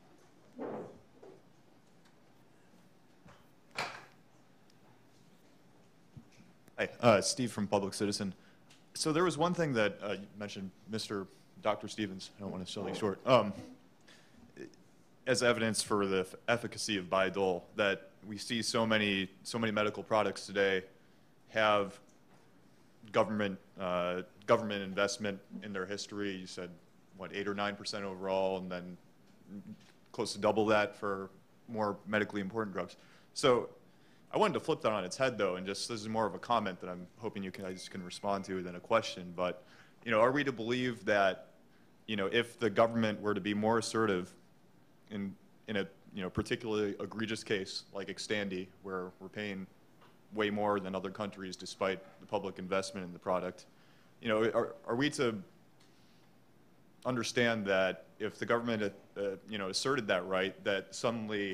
Hi, uh, Steve from Public Citizen. So there was one thing that uh, you mentioned, Mister Doctor Stevens, I don't want to sell you short, um, as evidence for the efficacy of Bayh-Dole, that we see so many, so many medical products today have government, uh, government investment in their history. You said, what, eight or nine percent overall, and then close to double that for more medically important drugs. So I wanted to flip that on its head, though, and just, this is more of a comment that I'm hoping you guys can respond to than a question. But, you know, are we to believe that, you know, if the government were to be more assertive in, in a, you know, particularly egregious case like Xtandi, where we're paying way more than other countries despite the public investment in the product, you know, are, are we to understand that if the government, uh, you know, asserted that right, that suddenly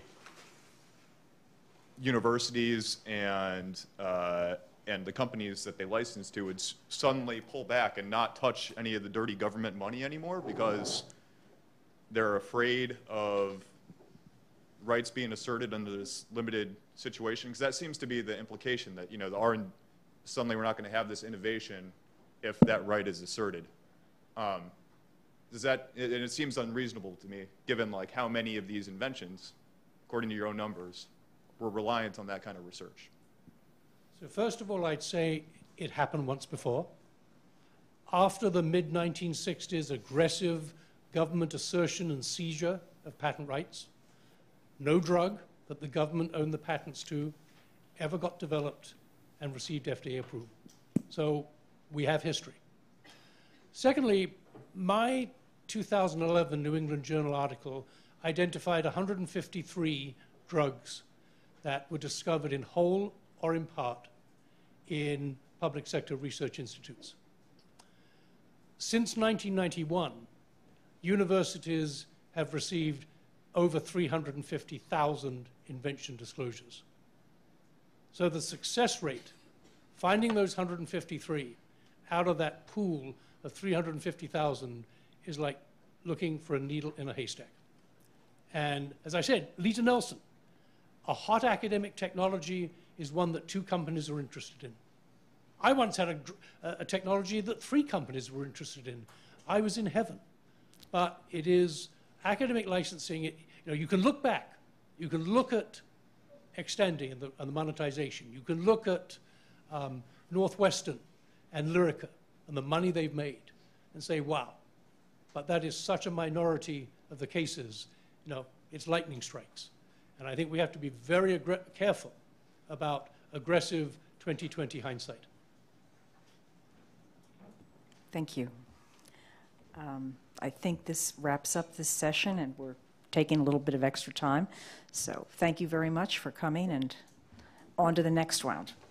universities and uh, and the companies that they license to would s suddenly pull back and not touch any of the dirty government money anymore because they're afraid of rights being asserted under this limited situation? Because that seems to be the implication, that, you know, the R suddenly we're not going to have this innovation if that right is asserted. Um, does that, and it seems unreasonable to me, given like how many of these inventions, according to your own numbers, were reliant on that kind of research. So first of all, I'd say it happened once before. After the mid nineteen sixties aggressive government assertion and seizure of patent rights, no drug that the government owned the patents to ever got developed and received F D A approval. So we have history. Secondly, my two thousand eleven New England Journal article identified one hundred fifty-three drugs that were discovered in whole or in part in public sector research institutes. Since nineteen ninety-one, universities have received over three hundred fifty thousand invention disclosures. So the success rate, finding those one hundred fifty-three out of that pool of three hundred fifty thousand, is like looking for a needle in a haystack. And as I said, Lita Nelson, a hot academic technology is one that two companies are interested in. I once had a, a technology that three companies were interested in. I was in heaven. But it is academic licensing. It, you know, you can look back. You can look at extending and the, and the monetization. You can look at um, Northwestern and Lyrica and the money they've made and say, wow. But that is such a minority of the cases. You know, it's lightning strikes. And I think we have to be very careful about aggressive twenty twenty hindsight. Thank you. Um, I think this wraps up this session, and we're taking a little bit of extra time. So thank you very much for coming, and on to the next round.